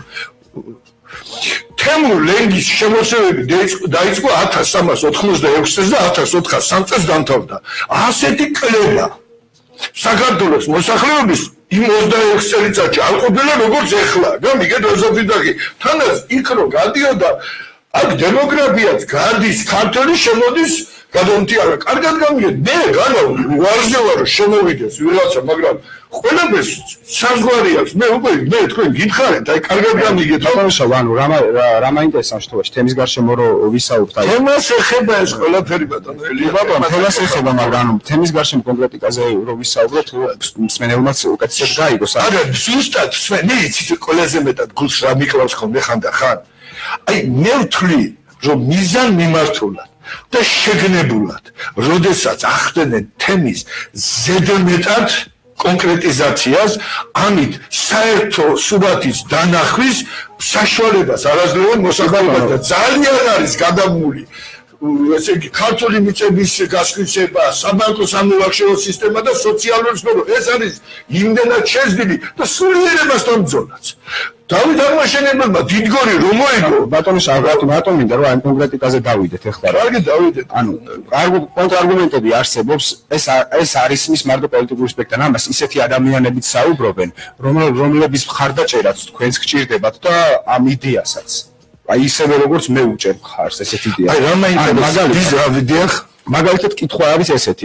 თემურ ლენგის შემოსევები დაიწყო ათას სამას ოთხმოცდაექვსი წელს და ათას ოთხასი წელს დამთავრდა. ასეთი კლება საქართველოს მოსახლეობის იმ ოცდაექვსი წელიწადში არ ყოფილა როგორც ეხლა. გამიგე დოზაფიდაკი. თანაც იქ რო გადიოდა აქ დემოგრაფიაც გადის, ქართული შემოდის გადამტიარა. კარგად გამიგე, მე განა ვარზე ვარო შემოვიდეს ვიღაცა, მაგრამ ყველაფერს საზღვარი აქვს. მე უკვე მე თქვენ გითხარით, აი კარგად გამიგეთ. თამაშობ, ანუ რა რა მაინტერესებს ამ შემთხვევაში თემის გარშემო რო ვისაუბრთ, აი თემას ეხება ეს ყველაფერი ბატონო ელია. ბატონო, თემას ეხება, მაგრამ ანუ თემის გარშემო კონკრეტიკაზე რო ვისაუბროთ, მსმენელმაც უკეთესად გაიგოს. არა, ზუსტად მსმენელი იცით ყველაზე მეტად გულს რა მიკლავს ხოლმე ხანდახან. აი მე ვთვლი, რომ მიზან მიმართულად და შეგნებულად, როდესაც ახდენენ თემის ზედმეტად კონკრეტიზაციას, ამით საერთო სურათის დანახვის საშუალებას არაძლევენ მოსახლეობას და ძალიან არის გადამული ესე იგი ქართული მიწების გასხვისება, საბანკო სამოვაქშეო სისტემა და სოციალური სფერო ეს არის იმდენად შეზრდილი და სულიერებასთან ბრძოლაც. დავით აღმაშენებელმა დიდგორი რომ მოიგო ბატონო საერთოდ ბატონო მინდა რომ ამ კონკრეტიკაზე დავიდეთ ეხლა რა. კარგი დავიდეთ. ანუ კონტრარგუმენტები არსებობს ეს ეს არის მის მარტო პოლიტიკური სპექტრი. ამას ისეთი ადამიანებიც საუბრობენ რომლების მხარდაჭერაც თქვენს გჭირდებათ და ამ იდეასაც. აი ისევე როგორც მე უჭერ ხარს ესეთი იდეა. აი რა მაინტერესებს რა ვიდეახ? მაგალითად კითხვა არის ესეთი.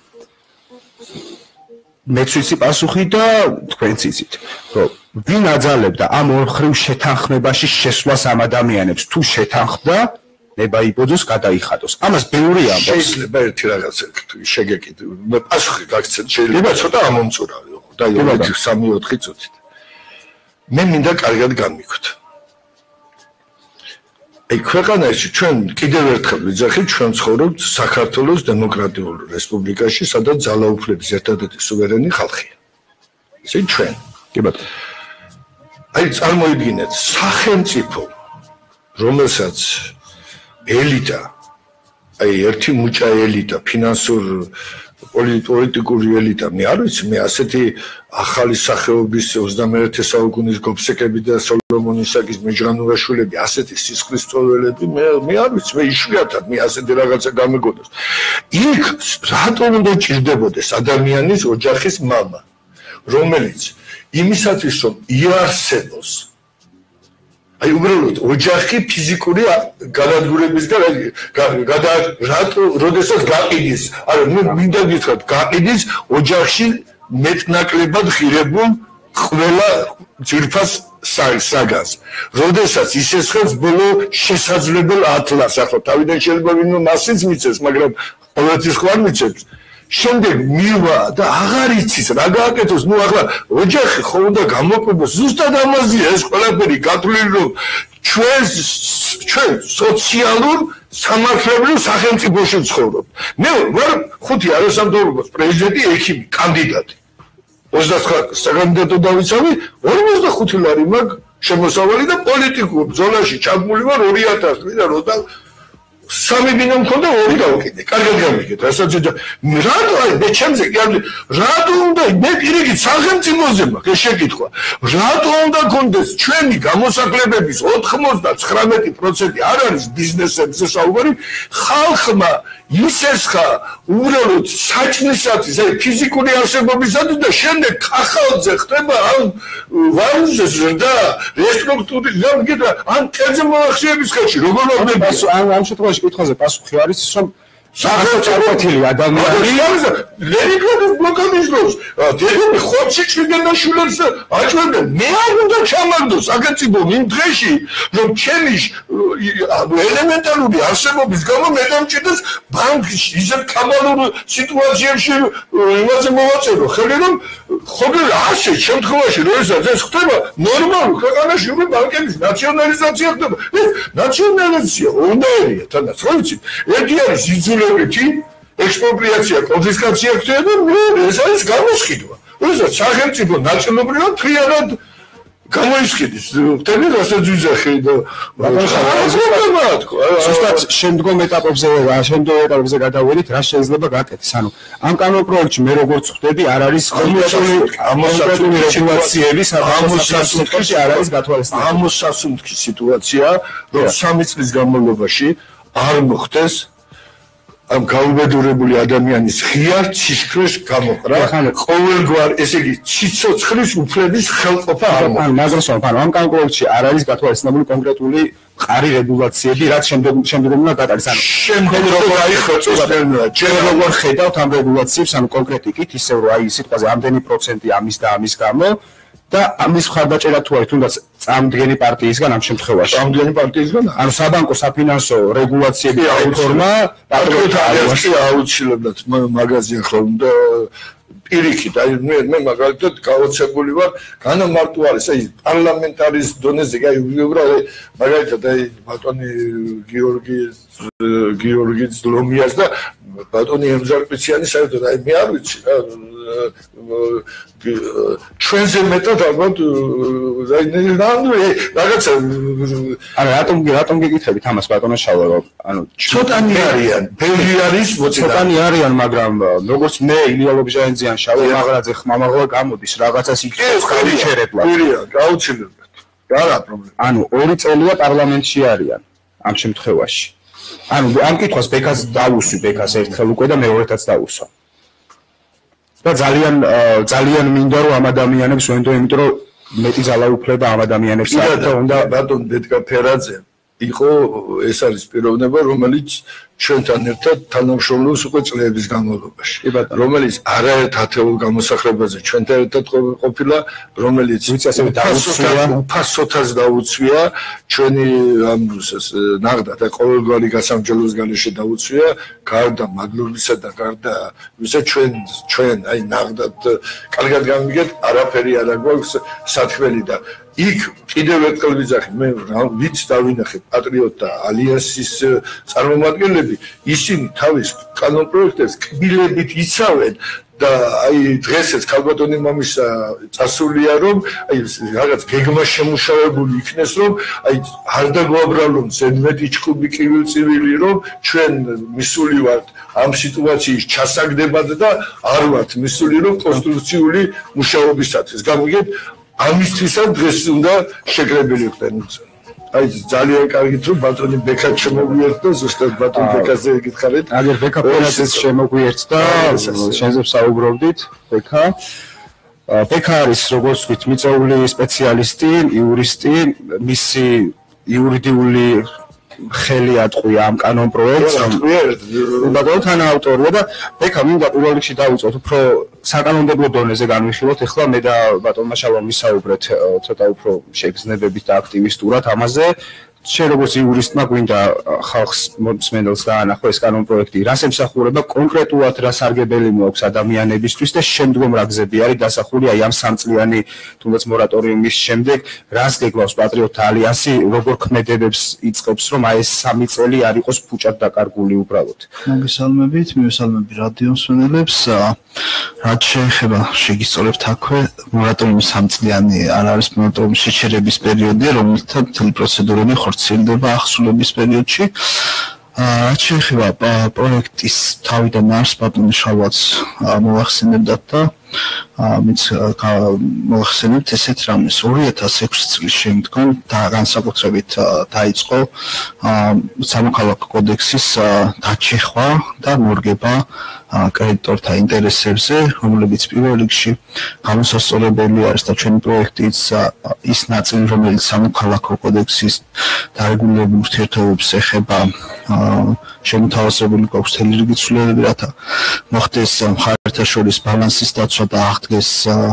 მეც ვიცი პასუხი და თქვენც იცით. რომ ვინ აძალებდა ამ ორხრივ შეთანხმებაში შესვლას ამ ადამიანებს თუ შეთანხმდა ნება იბოძოს გადაიხადოს. ამას ბევრი ამბობს. შეიძლება ერთი რაღაცა შეგეკიდე. მე პასუხი გაგცეთ შეიძლება ცოტა ამომწურავი ხო და ერთი სამი ოთხი წუთით. მე მინდა კარგად გამიგოთ. აი ქვეყანაში ჩვენ კიდევ ერთხელ ვიძახით ჩვენ ცხოვრობთ საქართველოს დემოკრატიულ რესპუბლიკაში, სადაც ძალაუფლების ერთადერთი სუვერენი ხალხია. ესე ჩვენ. კი ბატონო. აი წარმოიდგინეთ სახელმწიფო, რომელსაც ელიტა, აი ერთი მუჭა ელიტა, ფინანსურ პოლიტიკური ელიტა, მე არ ვიცი, მე ასეთი ახალი სახეობის ოცდამეერთე საუკუნის გობსეკები და სოლომონ ისაკის მეჯრანურაშვილები, ასეთი სისხლის წვეველები, მე მე არ ვიცი, მე იშვიათად მე ასეთი რაღაცა გამეგონოს. იქ რატომ უნდა ჭირდებოდეს ადამიანის ოჯახის მამა, რომელიც იმისათვის რომ იარსებოს აი უბრალოდ ოჯახი ფიზიკური გადადგურებისგან გადა რატო როდესაც გაყიდის არა მე მინდა გითხრათ გაყიდის ოჯახში მეტნაკლებად ღირებულ ყველა ძირფას საგანს როდესაც ისესხებს ბოლო შესაძლებელ ათლას ახლა თავიდან შეიძლება ვინმე მასიც მიცეს მაგრამ ყოველთვის ხო არ მიცემს შემდეგ მივა და აღარ იცის რა გააკეთოს ნუ ახლა ოჯახი ხო უნდა გამოყვებას ზუსტად ამაზეა ეს ყველაფერი გათვლილი რომ ჩვენ ჩვენ სოციალურ სამართლებრივ სახელმწიფოში ვცხოვრობ მე ვარ ხუთი არასამთავრობოს პრეზიდენტი ექიმი კანდიდატი ოცდაცხრა საკანდიდატო დავიცავი ორმოცდახუთი ლარი მაგ შემოსავალი და პოლიტიკურ ბრძოლაში ჩაბმული ვარ ორი ათასი წლიდან როდა სამი ბინა მქონდა ორი დავკიდე. კარგად გამიგეთ, რასაც რატო აი მე ჩემზე კი არის რატო უნდა მე პირიქით სახელმწიფოზე მაქვს შეკითხვა. რატო უნდა გქონდეს ჩვენი გამოსაკლებების ოთხმოცდათხრამეტი პროცენტი არ არის ბიზნესებზე საუბარი ხალხმა ისესხა უბრალოდ საჭმისათვის აი ფიზიკური არსებობისათვის და შემდეგ ხახალზე ხდება ამ ვარუზეს და რესტრუქტურის გამგება ან თეზე მოახსენების ხელში როგორ მოხდება ამ ამ შემთხვევაში კითხვაზე პასუხი არის ის რომ სახელმწიფოთილი ადამიანი ლენინგრადის ბლოკადის დროს დედები ხორცი ნაშულებს აჭვებდა მე არ უნდა ჩამაგდო სახელმწიფო იმ დღეში რომ ჩემი ელემენტარული არსებობის გამო მე დამჭირდეს ბანკში ისეთ კამალურ სიტუაციებში იმაზე მოვაწერო ხელი რომ ხოლმე ასე შემთხვევაში როდესაც ეს ხდება ნორმალურ ქვეყანაში უკვე ბანკების ნაციონალიზაცია ხდება ეს ნაციონალიზაცია უნდა ერია თანაც ხო იცი ერთი არის იძულებითი ექსპროპრიაცია კონფისკაცია ხდება და ეს არის გამოსყიდვა როდესაც სახელმწიფო ნაწილობრივად თრიალად გამოისყიდის ხდება რასაც ვიზახი და ზუსტად შემდგომ ეტაპებზე შემდგომ ეტაპებზე გადავედით რა შეიძლება გაკეთდეს ანუ ამ კანონპროექტში მე როგორც ხვდები არ არის კომუნიკაციული ამოსასუნთქი რეგულაციები ამოსასუნთქი არ არის გათვალისწინებული ამოსასუნთქი სიტუაცია რომ სამი წლის განმავლობაში არ მოხდეს ამ გაუბედურებული ადამიანის ღია ცისქრის გამოყრა ყოველგვარ ესე იგი ციცოცხლის უფლების ხელყოფა არ მოხდა. მაგრამ მაგრამ ამ კანონპროექტში არ არის გათვალისწინებული კონკრეტული მყარი რეგულაციები, რაც შემდეგ შემდგომ უნდა გატარდეს. ანუ შემდეგ როგორ აიხოცოს ჩვენ როგორ ხედავთ ამ რეგულაციებს, ანუ კონკრეტიკით ისევ რომ აი სიტყვაზე ამდენი პროცენტი ამის და ამის გამო და ამის მხარდაჭერა თუ არის თუნდაც წამდგენი პარტიისგან ამ შემთხვევაში. წამდგენი პარტიისგან? ანუ საბანკო საფინანსო რეგულაციები რეფორმა პატრიოტებში აუცილებლად მაგაზია ხომ და პირიქით, აი მე მე მაგალითად გაოცებული ვარ, განამარტო არის აი პარლამენტარის დონეზე, აი უბრალოდ მაგალითად აი ბატონი გიორგი გიორგი ზლომიას და ბატონი ემზარკვიციანი საერთოდ აი მე არ ვიცი რა ჩვენზე მეტად ალბათ რაღაცა არა რატომ რატომ გეკითხებით ამას ბატონო შალვა რომ ანუ ცოტანი არიან ბევრი არის მოწინა ცოტანი არიან მაგრამ როგორც მე ილია ლობჟანიძიან შალვა მაღლაძე ხმამაღლა გამოდის რაღაცას იქნება ხარიჩერებლა პირია გაუცილებლად არა პრობლემა ანუ ორი წელია პარლამენტში არიან ამ შემთხვევაში ანუ ამ კითხვას ბეკას დაუსვი ბეკას ერთხელ უკვე და მეორეთაც დაუსვა და ძალიან ძალიან მინდა რომ ამ ადამიანებს ვენდო იმიტომ რომ მეტი ძალაუფლება ამ ადამიანებს აქვს და უნდა ბატონ ბეტკა ფერაძე იყო ეს არის პიროვნება რომელიც ჩვენთან ერთად თანამშრომლობს უკვე წლების განმავლობაში რომელიც არაერთ ათეულ გამოსახლებაზე ჩვენთან ერთად ყოფილა რომელიც უფასოთაც დაუცვია ჩვენი ამ ნაღდათ და ყოველგვარი გასამჯელოს გარეშე დაუცვია გარდა მადლურისა და გარდა ვისა ჩვენ ჩვენ აი ნაღდათ კარგად გამიგეთ არაფერი არ აქვს სათქმელი და იქ კიდევ ერთხელ ვიძახი მე ვიც დავინახე პატრიოტთა ალიანსის წარმომადგენლები ისინი თავის კანონპროექტებს კბილებით იცავენ და აი დღესაც ქალბატონი მამისა წასულია რომ აი რაღაც გეგმა შემუშავებული იქნეს რომ აი არ დაგვაბრალონ ზედმეტი ჭკუბი კივილწივილი რომ ჩვენ მისული ვართ ამ სიტუაციის ჩასაგდებად და არ ვართ მისული რომ კონსტრუქციული მუშაობისათვის გამიგეთ ამისთვისაც დღეს უნდა შეკრებილი ხდნენ. აი ძალიან კარგით რომ ბატონი ბეკა შემოგვიერთდა ზუსტად ბატონ ბეკაზე გითხარით. აგერ ბეკა ფერაძეს შემოგვიერთდა შენზე საუბრობდით ბეკა. ბეკა არის როგორც ვთქვით მიწვეული სპეციალისტი, იურისტი, მისი იურიდიული ხელი ატყვია ამ კანონპროექტს რომ ბატონო თანაავტორია და ბეკა მინდა პირველ რიგში დავუწყოთ უფრო საკანონმდებლო დონეზე განვიხილოთ ახლა მე და ბატონმა შალვამ ვისაუბრეთ ცოტა უფრო შეგრძნებებით და აქტივისტურად ამაზე შენ როგორც იურისტმა გვინდა ხალხს მსმენელს დაანახო ეს კანონპროექტი რას ემსახურება კონკრეტულად რა სარგებელი მოაქვს ადამიანებისთვის და შემდგომ რა გზები არის დასახული აი ამ სამწლიანი თუნდაც მორატორიუმის შემდეგ რას გეგმავს პატრიოტთა ალიანსი როგორ ქმედებებს იწყებს რომ აი ეს სამი წელი არ იყოს ფუჭად დაკარგული უბრალოდ მოგესალმებით მივესალმები რადიო მსმენელებს რაც შეეხება შეგისწოლებთ აქვე მორატორიუმი სამწლიანი არ არის მორატორიუმის შეჩერების პერიოდია რომელთაც მთელი პროცედურები ხორციელდება ახსულების პერიოდში რაც შეეხება პროექტის თავიდან არს ბატონი შალვაც მოახსენებდათ და მიც მოახსენებთ ესეთ რამეს ორი ათას ექვსი წლის შემდგომ და განსაკუთრებით დაიწყო სამოქალაქო კოდექსის გაჩეხვა და მორგება კრედიტორთა ინტერესებზე, რომლებიც პირველ რიგში გამოსასწორებელი არის და ჩვენი პროექტიც ის ნაწილი, რომელიც სამოქალაქო კოდექსის დარეგულირებულ ურთიერთობებს ეხება შემოთავაზებული გვაქვს მთელი რიგი ცვლილებები, რათა მოხდეს მხარეთა შორის ბალანსის დაცვა და აღდგეს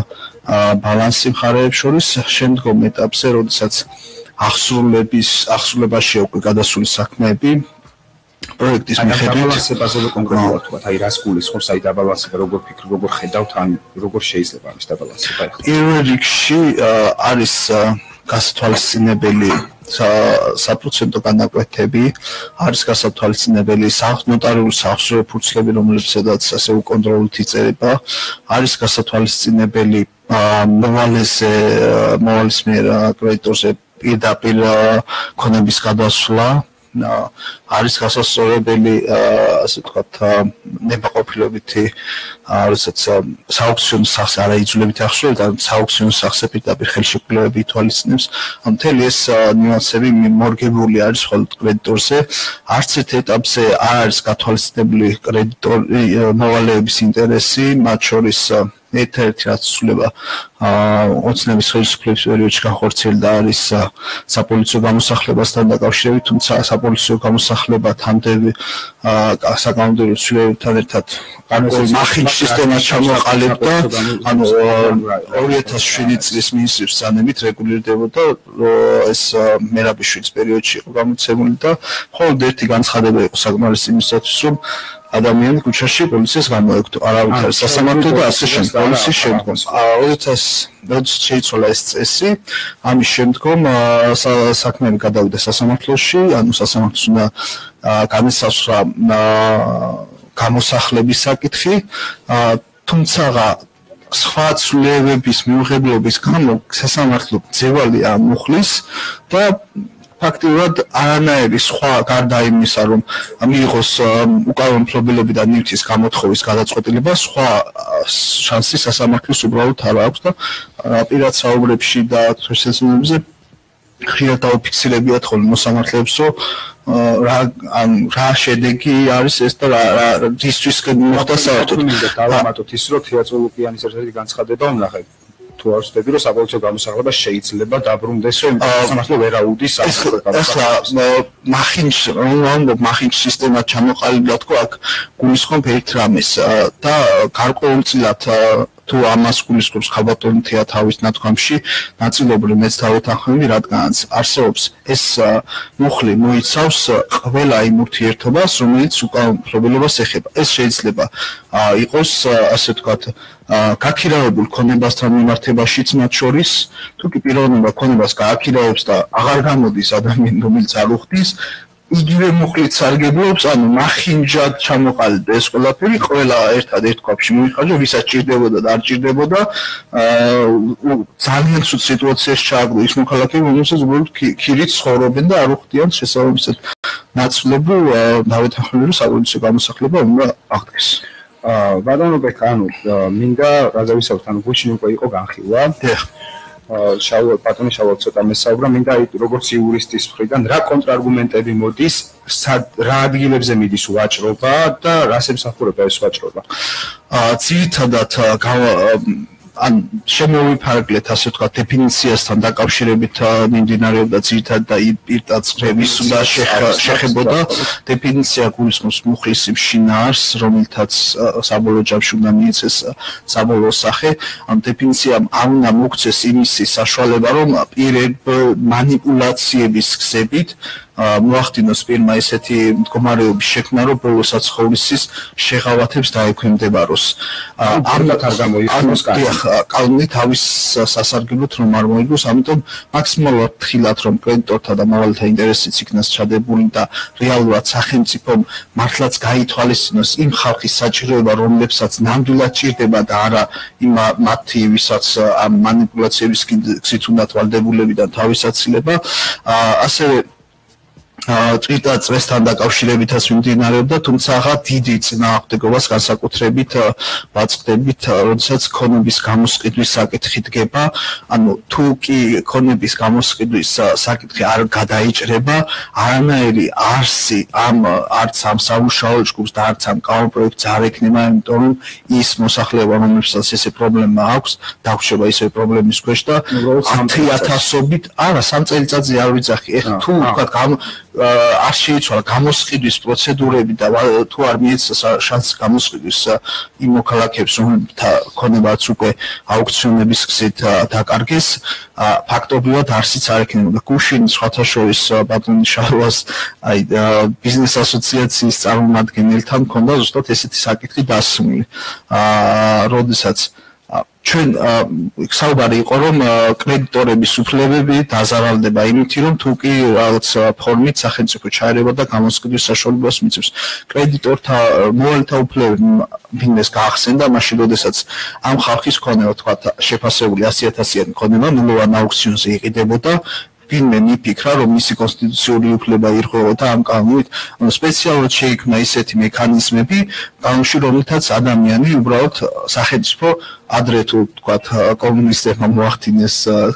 ბალანსი მხარეებს შორის შემდგომ ეტაპზე, როდესაც ახსულების ახსულებაშია უკვე გადასული საქმეები პროექტის მიხედვით დაბალანსებაზე კონკრეტულად თქვა, აი რას გულისხმობს, აი დაბალანსება როგორ ფიქრობ, როგორ ხედავთ, ან როგორ შეიძლება ამის დაბალანსება ახლა? პირველ რიგში არის გასათვალისწინებელი საპროცენტო განაკვეთები, არის გასათვალისწინებელი ნოტარიული სახსრები ფურცლები, რომლებსაც ასე უკონტროლით იწერება, არის გასათვალისწინებელი მოვალეზე მოვალის მიერ კრედიტორზე პირდაპირ ქონების გადასვლა არის გასასწორებელი ასე ვთქვათ ნებაყოფილობითი როდესაც სააუქციონო სახს არ აიძულებით ახსოვეთ და სააუქციონო სახზე პირდაპირ ხელშეკრულებები ითვალისწინებს მთელი ეს ნიუანსები მორგებული არის მხოლოდ კრედიტორზე არც ერთ ეტაპზე არ არის გათვალისწინებული კრედიტორი მოვალეების ინტერესი მათ შორის ერთ-ერთი რაც ცვლილება ოცნების ხელისუფლების პერიოდში განხორციელდა არის საპოლიციო გამოსახლებასთან დაკავშირებით, თუმცა საპოლიციო გამოსახლება თანდები საკანონმდებლო ცვლილებებთან ერთად მახინჯ სისტემას ჩამოყალიბდა, ანუ ორი ათას შვიდი წლის მინისტრის ბრძანებით რეგულირდებოდა ეს მერაბიშვილის პერიოდში იყო გამოცემული და მხოლოდ ერთი განცხადება იყო საკმარისი იმისათვის, რომ ადამიანი ქუჩაში პოლიციას გამოექვთო, არავით არის სასამართლო და ასე შემდეგ. პოლიციის შემდგომ ორი ათას როდესაც შეიცვალა ეს წესი, ამის შემდგომ საქმეები გადავიდა სასამართლოში, ანუ სასამართლოს უნდა განისაზღვრა გამოსახლების საკითხი, თუმცა სხვა ცვლილებების მიუღებლობის გამო სასამართლო ძევალი ამუხლის და ფაქტიურად არანაირი სხვა გარდა იმისა, რომ მიიღოს უკანონო მფლობელები და ნივთის გამოთხოვის გადაწყვეტილება, სხვა შანსი სასამართლოს უბრალოდ არ აქვს და პირად საუბრებში და თვისებებზე ხშირად დავფიქსირებიათ ხოლმე მოსამართლეებს, რომ რა რა შედეგი არის ეს და რისთვის მოხდა საერთოდ. დავამატოთ ის, რომ თეატროლოგიანის ერთ-ერთი განცხადება ვნახეთ. თუ არ ვსწრები, რომ საბოლოო გამოსახლება შეიძლება დაბრუნდეს, რომ სასამართლო ვერ აუდის ახლა მახინჯ ამბობ მახინჯ სისტემა ჩამოყალიბდა თქო აქ გულისხმობ ერთ რამეს და გარკვეულწილად თუ ამას გულისხმობს ხალბატონი თეა თავის ნათქვამში ნაწილობრივ მეც დავეთანხმები, რადგანაც არსებობს ეს მუხლი მოიცავს ყველა იმ ურთიერთობას, რომელიც უკანონო მფლობელობას ეხება. ეს შეიძლება იყოს ასე ვთქვათ გაქირავებულ ქონებასთან მიმართებაშიც მათ შორის, თუ კი პიროვნება ქონებას გააქირავებს და აღარ გამოდის ადამიანი, რომელიც არ უხდის, იგივე მუხლით სარგებლობს, ანუ მახინჯად ჩამოყალიბდა ეს ყველაფერი, ყველა ერთად ერთ ქვაბში მოიხარჯა, ვისაც ჭირდებოდა და არ ჭირდებოდა, ძალიან ცუდ სიტუაციაში ჩააგდო ის მოქალაქეები, რომელსაც უბრალოდ ქირით ცხოვრობენ და არ უხდიან შესაბამისად ნაწილობრივ დავეთანხმები, რომ საპოლიციო გამოსახლება უნდა აღდგეს. ბატონო ბექა, ანუ მინდა რაზე ვისაუბროთ, ანუ გუშინ უკვე იყო განხილვა. შავა ბატონი შავა ცოტა მესაუბრა, მინდა როგორც იურისტის მხრიდან რა კონტრარგუმენტები მოდის, რა ადგილებზე მიდის ვაჭრობა და რას ემსახურება ეს ვაჭრობა? ძირითადად ან შემოვიფარგლეთ ასე ვთქვათ დეფინიციასთან დაკავშირებით მიმდინარეობდა ძირითადად და პირდაწყრების უნდა შეხებოდა დეფინიცია გულისხმობს მუხლის იმ შინაარს, რომელთაც საბოლოო ჯამში უნდა მიეცეს საბოლოო სახე. ამ დეფინიციამ არ უნდა მოგცეს იმისი საშუალება, რომ პირებ მანიპულაციების გზებით მოახდინოს პირმა ესეთი მდგომარეობის შექმნა, რომ ბოლო საცხოვრისის შეღავათებს დაექვემდებაროს. ამათ არ გამოიხსნოს კანონი თავის სასარგებლოდ რომ არ მოიგოს, ამიტომ მაქსიმალურად ხილათ რომ კრედიტორთა და მოვალეთა ინტერესიც იქნას ჩადებული და რეალურად სახელმწიფომ მართლაც გაითვალისწინოს იმ ხალხის საჭიროება, რომლებსაც ნამდვილად ჭირდება და არა იმ მათი, ვისაც ამ მანიპულაციების გზით უნდა ვალდებულებიდან თავისაცილება. ასევე წვირდა წრესთან დაკავშირებითაც მიმდინარეობდა, თუმცა დიდი წინააღმდეგობას განსაკუთრებით ვაწყდებით, როდესაც ქონების გამოსყიდვის საკითხი დგება, ანუ თუ კი ქონების გამოსყიდვის საკითხი არ გადაიჭრება, არანაირი არსი ამ არც ამ სამუშაო ჯგუფს და არც ამ კანონპროექტს არ ექნება, იმიტომ რომ ის მოსახლეობა, რომელსაც ესე პრობლემა აქვს, დაგვრჩება ისე პრობლემის ქვეშ და ათი ათასობით, არა, სამ წელიწადზე არ ვიძახი. ეხლა თუ ვთქვათ არ შეიცვალა გამოსყიდვის პროცედურები და თუ არ მიეცა შანსი გამოსყიდვის იმ მოქალაქეებს, რომელთა ქონებაც უკვე აუქციონების გზით დაკარგეს, ფაქტობრივად არსიც არ ექნებოდა. გუშინ სხვათა შორის ბატონი შარვას აი ბიზნეს ასოციაციის წარმომადგენელთან მქონდა ზუსტად ესეთი საკითხი დასმული. აა როდესაც ჩვენ საუბარი იყო რომ კრედიტორების უფლებები დაზარალდება იმით რომ თუ კი რაღაც ფორმით სახელმწიფო ჩაერევა და გამოსყიდვის საშუალებას მიწევს კრედიტორთა მოვალეთა უფლებები ვინმეს გაახსენდა მაშინ როდესაც ამ ხალხის ქონება თქვა შეფასებული ასი ათასიანი ქონება ნულოვან აუქციონზე იყიდებოდა ვინმე მიფიქრა რომ მისი კონსტიტუციური უფლება ირღვეოდა ამ კანონით ანუ სპეციალურად შეიქმნა ისეთი მექანიზმები კანონში რომელთაც ადამიანი უბრალოდ სახელმწიფო ადრე თუ თქვათ კომუნისტებმა მოახდინეს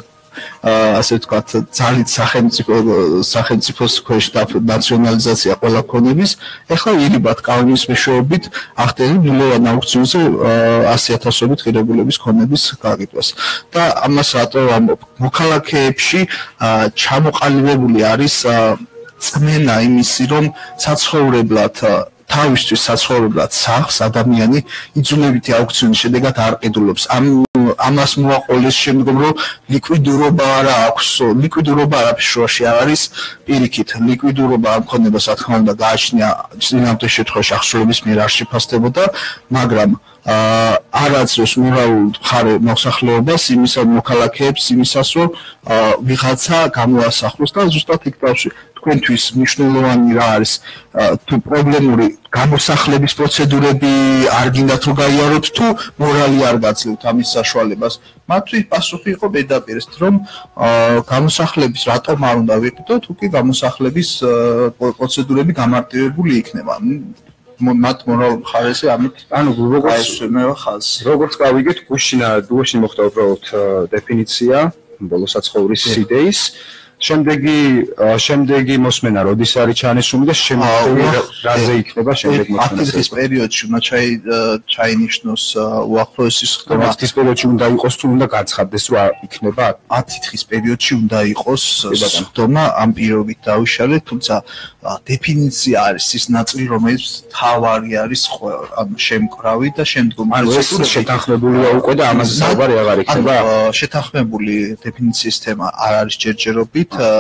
ასე ვთქვათ ძალით სახელმწიფო სახელმწიფოს ქვეშ ნაციონალიზაცია ყველა ქონების ეხლა ირიბად კანონის მეშვეობით ახდენენ ნულოვან აუქციონზე ასი ათასობით ღირებულების ქონების გაკეთებას და ამას რატო ამბობ მოქალაქეებში ჩამოყალიბებული არის წმენა იმისი რომ საცხოვრებლად თავისთვის საცხოვრებლად სახს ადამიანი იძულებითი აუქციონის შედეგად არ ყიდულობს ამ ამას მოაყოლეს შემდგომ რომ ლიკვიდურობა არა აქვს ლიკვიდურობა არაფერში შუაში არ არის პირიქით ლიკვიდურობა ამ ქონებას რა თქმა უნდა გააჩნია წინამდე შემთხვევაში აღსრულების მიერ არ შეფასდებოდა მაგრამ არაცროს მორალურ მხარე მოსახლეობას იმისა მოქალაქეებს იმისას რომ ვიღაცა გამოასახლოს და ზუსტად იქ დავში თქვენთვის მნიშვნელოვანი რა არის თუ პრობლემური გამოსახლების პროცედურები არ გინდათ რომ გაიაროთ თუ მორალი არ გაძლევთ ამის საშუალებას მათთვის პასუხი იყო ბედაპირეს რომ გამოსახლების რატომ არ უნდა ვიყიდოთ თუ კი გამოსახლების პროცედურები გამარტივებული იქნება მათ მორალურ მხარეზე ამით ანუ როგორც ხაზს როგორც გავიგეთ გუშინა გუშინ მოხდა უბრალოდ დეფინიცია ბოლოსაცხოვრის იდეის შემდეგი შემდეგი მოსმენა როდის არის ჩანესული და შემდეგი რაზე იქნება შემდეგი მოსმენა ათი დღის პერიოდში უნდა ჩაინიშნოს უახლოესი ხდება ათი დღის პერიოდში უნდა იყოს თუ უნდა გაცხადდეს რომ იქნება ათი დღის პერიოდში უნდა იყოს ხდომა ამ პირობით დავიშალეთ თუმცა დეფინიცია არის ის ნაწილი რომელიც თავარი არის ანუ შემკრავი და შემდგომ პროცესური შეთანხმებულია უკვე და ამაზე საუბარი აღარ იქნება შეთანხმებული დეფინიციის თემა არ არის ჯერჯერობით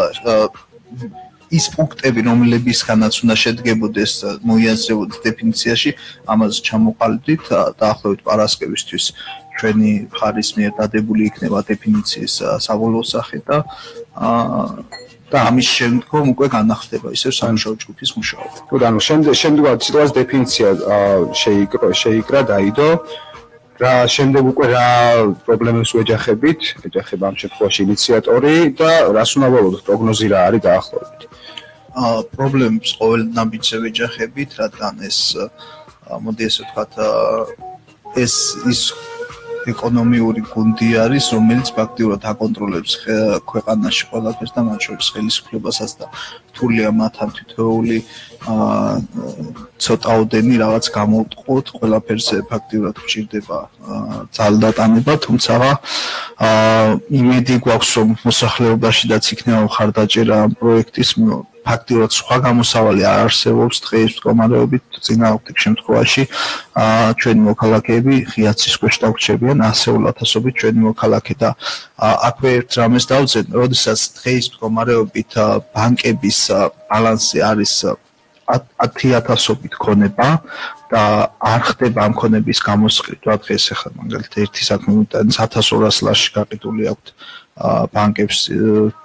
ის პუნქტები რომლებისგანაც უნდა შედგებოდეს მოიაზრებოდეს დეფინიციაში ამაზე ჩამოყალიბდით დაახლოებით პარასკევისთვის ჩვენი მხარის მიერ დადებული იქნება დეფინიციის საბოლოო სახე და და ამის შემდგომ უკვე განახდება ისევ სამუშაო ჯგუფის მუშაობა. თუ ანუ შემდგომ სიტუაციის დეფინიცია შეიკრა შეიკრა დაიდო რა შემდეგ უკვე რა პრობლემებს ვეჯახებით, ეჯახება ამ შემთხვევაში ინიციატორი და რას უნდა ვალოდოთ პროგნოზი რა არის დაახლოებით. აა პრობლემებს ყოველ ნაბიჯზე ვეჯახებით, რადგან ეს მოდი ესე ვთქვათ ეს ის ეკონომიური გუნდი არის, რომელიც ფაქტიურად აკონტროლებს ქვეყანაში ყველაფერს და მათ შორის ხელისუფლებასაც და რთულია მათთან თითოეული ცოტაოდენი რაღაც გამოუტყოთ, ყველაფერზე ფაქტიურად გვჭირდება ძალდატანება, თუმცა იმედი გვაქვს, რომ მოსახლეობაშიდაც იქნება მხარდაჭერა ამ პროექტის ფაქტიურად სხვა გამოსავალი არ არსებობს დღეს მდგომარეობით წინააღმდეგ შემთხვევაში ჩვენი მოქალაქეები ღიაცის ქვეშ დაგვრჩებიან ასეულ ათასობით ჩვენი მოქალაქე და აქვე ერთ რამეს დავძენ, როდესაც დღეს მდგომარეობით ბანკების ბალანსი არის ათი ათასობით ქონება და არ ხდება ამ ქონების გამოსყიდვა დღეს ახლა მაგალითად ერთი საქმე უთანს ათას ორას ლარში გაყიდული აქვს ბანკებს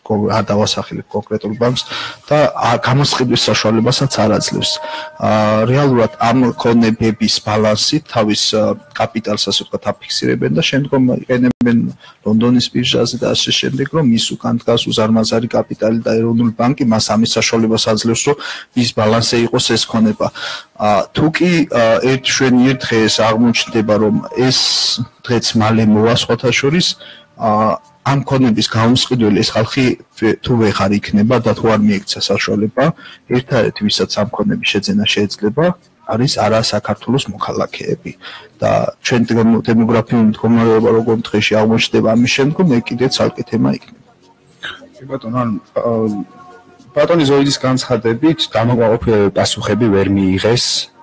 არ დავასახელებ კონკრეტულ ბანკს და გამოსყიდვის საშუალებასაც არ აძლევს. რეალურად ამ ქონებების ბალანსით თავის კაპიტალს ასე ვთქვათ აფიქსირებენ და შემდგომ იყენებენ ლონდონის ბირჟაზე და ასე შემდეგ, რომ ის უკან დგას უზარმაზარი კაპიტალი და ეროვნული ბანკი მას ამის საშუალებას აძლევს, რომ ის ბალანსზე იყოს ეს ქონება. თუ კი ერთ შვენი ერთ დღეს აღმოჩნდება, რომ ეს დღეც მალე მოვა სხვათა შორის ამ ქონების გამოსყიდველი ეს ხალხი თუ ვეღარ იქნება და თუ არ მიექცა საშუალება, ერთადერთი ვისაც ამ ქონების შეძენა შეიძლება, არის არა საქართველოს მოქალაქეები და ჩვენ დემოგრაფიული მდგომარეობა როგორ დღეში აღმოჩნდება ამის შემდგომ, მე კიდე ცალკე თემა იქნება. ბატონო, ბატონი ზოიდის განცხადებით, დამოუკიდებელი პასუხები ვერ მიიღეს,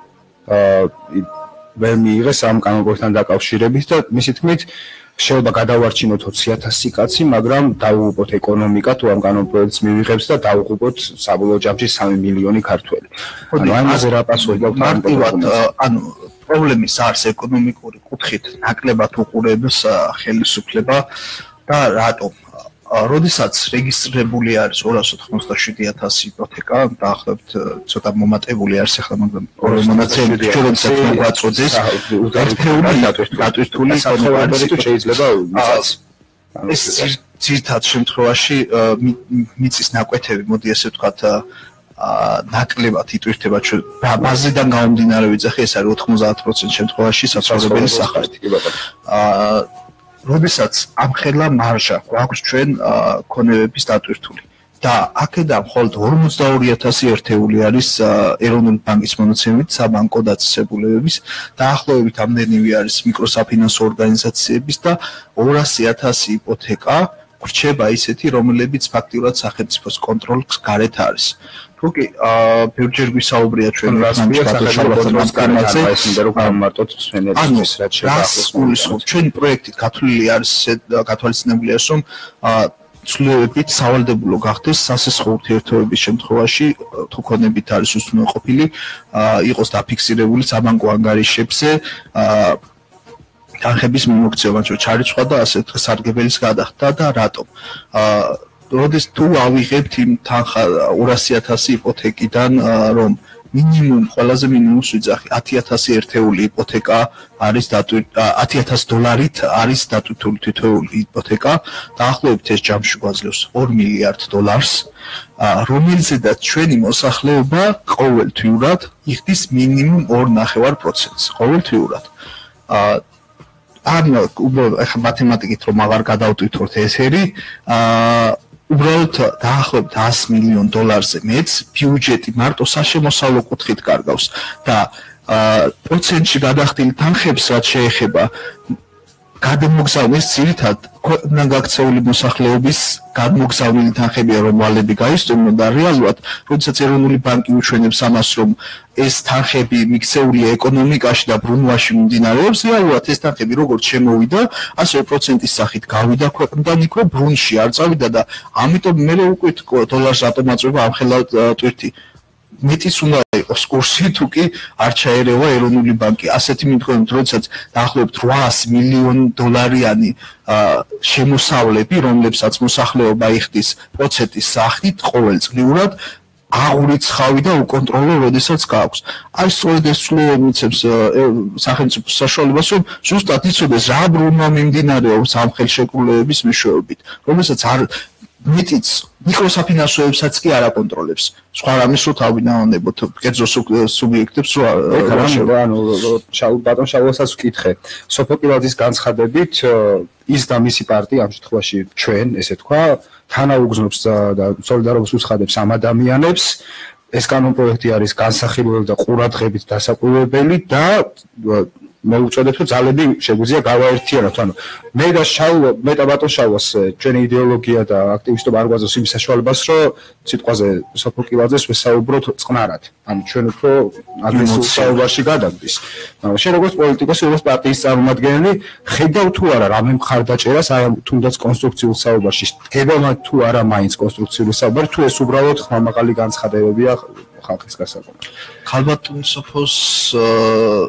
ვერ მიიღეს ამ კანონპროექტთან დაკავშირებით და მისი თქმით შეიძლება გადავარჩინოთ ოცი ათასი კაცი, მაგრამ დაუღუპოთ ეკონომიკა თუ ამ კანონპროექტს მივიღებს და დაუღუპოთ საბოლოო ჯამში სამი მილიონი ქართველი. ანუ ამაზე რა პასუხი გაქვთ? მარტივად, ანუ პრობლემის არის ეკონომიკური კუთხით ნაკლებად უყურებს ხელისუფლება და რატომ? როდესაც რეგისტრირებული არის ორას ოთხმოცდაშვიდი ათასი იპოთეკა, დაახლოებით ცოტა მომატებული არის ახლა, მაგრამ მონაცემები ჩვენსაც მოგვაწოდეს ერთეული დატვირთული საკუთრებრივი შეიძლება მიწას. ეს ძირთად შემთხვევაში მიწის ნაკვეთები, მოდი ასე ვთქვათ, ნაკლებად იტვირთება ჩვენ ბაზიდან გამომდინარე ვიძახი, ეს არის ოთხმოცდაათ პროცენტ შემთხვევაში საცხოვრებელი სახარეთი. აა როდესაც ამხელა მარჟა გვაქვს ჩვენ ქონებების დატვირთული და აქედან მხოლოდ ორმოცდაორი ათასი ერთეული არის ეროვნული ბანკის მონაცემებით საბანკო დაწესებულებების, დაახლოებით ამდენივე არის მიკროსაფინანსო ორგანიზაციების და ორასი ათასი იპოთეკა ვრჩება ისეთი, რომლებიც ფაქტიურად სახელმწიფოს კონტროლის გარეთ არის. თუკი ბევრჯერ გვისაუბრია ჩვენ სახელმწიფოს განმარტოთ გამარტოთ სვენერისთვის რაც შეგვიძლია. ჩვენი პროექტით გათვლილი არის გათვალისწინებული არის, რომ ცვლილებებით სავალდებულო გახდეს სასესხო ურთიერთობების შემთხვევაში თუ ქონებით არის უზრუნველყოფილი, იყოს დაფიქსირებული საბანკო ანგარიშებზე თანხების მიმოქცევა, რომ ჩარიცხვა და ასე სარგებელის გადახდა და რატომ? როდეს თუ ავიღებთ იმ თანხა ორასი ათასი იპოთეკიდან, რომ მინიმუმ ყველაზე მინიმუმს ვიძახი ათი ათასი ერთეული იპოთეკა არის ათი ათასი დოლარით არის დატვირთული თითოეული იპოთეკა, დაახლოებით ეს ჯამში გვაძლევს ორ მილიარდ დოლარს, რომელზედაც ჩვენი მოსახლეობა ყოველთვიურად იხდის მინიმუმ ორ ნახევარ პროცენტს ყოველთვიურად. ან უბრალოდ ახლა მათემატიკით რომ აღარ გადავტვირთოთ ესერი, აა უბრალოდ დაახლოებით ასი მილიონ დოლარზე მეც ბიუჯეტი მარტო საშემოსავლო კუთხით კარგავს და პროცენტში გადახდილი თანხებს რაც შეეხება გადმოგზავნეს ძირითად ქვეყნიდან გაქცეული მოსახლეობის გადმოგზავნილი თანხებია, რომ ვალები გაისტუმრონ და რეალურად, როდესაც ეროვნული ბანკი უჩვენებს ამას, რომ ეს თანხები მიქცეულია ეკონომიკაში და ბრუნვაში მიმდინარეობს, რეალურად ეს თანხები როგორც შემოვიდა, ასე პროცენტის სახით გავიდა ქვეყნიდან იქ, რომ ბრუნში არ წავიდა და ამიტომ მე უკვე დოლარს რატომ აწვევა ამხელა ტვირთი. მეტის უნდა იყოს კურსი, თუ კი არ ჩაერევა ეროვნული ბანკი. ასეთი მიდგომით, როდესაც დაახლოებით რვაასი მილიონი დოლარიანი შემოსავლები, რომლებსაც მოსახლეობა იხდის პროცენტის სახით ყოველწლიურად, აღურიცხავი და უკონტროლო, როდესაც გააქვს. აი სწორედ ეს ცვლილება მიცემს სახელმწიფოს საშუალებას, რომ ზუსტად იცოდეს რა ბრუნვა მიმდინარეობს ამ ხელშეკრულებების მეშვეობით, რომელსაც არ მეტიც მიკროსაფინანსოებსაც კი არ აკონტროლებს. სხვა რამის რო თავი ნაონებოთ კერძო სუბიექტებს რო ანუ ბატონ შაულასაც ვკითხე. სოფოკილაძის განცხადებით ის და მისი პარტია ამ შემთხვევაში ჩვენ, ესე თქვა, თანაუგზნობს და სოლიდარობას უცხადებს ამ ადამიანებს. ეს კანონპროექტი არის განსახილველი და ყურადღებით დასაკვირვებელი და მე ვუწოდებ, რომ ძალები შეგვიძლია გავაერთიანოთ. ანუ მე და შაულო, მე და ბატონ შაულას ჩვენი იდეოლოგია და აქტივისტობა არ გვაძლევს იმის საშუალებას, რომ სიტყვაზე სოფოკილაძეს ვესაუბროთ წყნარად. ანუ ჩვენ უფრო აგრესიულ საუბარში გადაგდის. მაგრამ შენ როგორც პოლიტიკოსი, როგორც პარტიის წარმომადგენელი, ხედავ თუ არა რამე მხარდაჭერას აი ამ თუნდაც კონსტრუქციულ საუბარში. დგება თუ არა მაინც კონსტრუქციული საუბარი, თუ ეს უბრალოდ ხმამაღალი განცხადებებია ხალხის გასაგონად. ხალბატონ სოფოს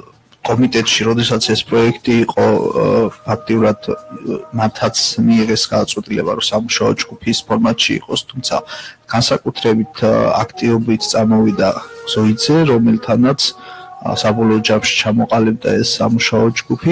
კომიტეტში, როდესაც ეს პროექტი იყო ფაქტიურად მათაც მიიღეს გადაწყვეტილება, რომ სამუშაო ჯგუფის ფორმატში იყოს, თუმცა განსაკუთრებით აქტიობით წამოვიდა ზოიძე, რომელთანაც საბოლოო ჯამში ჩამოყალიბდა ეს სამუშაო ჯგუფი.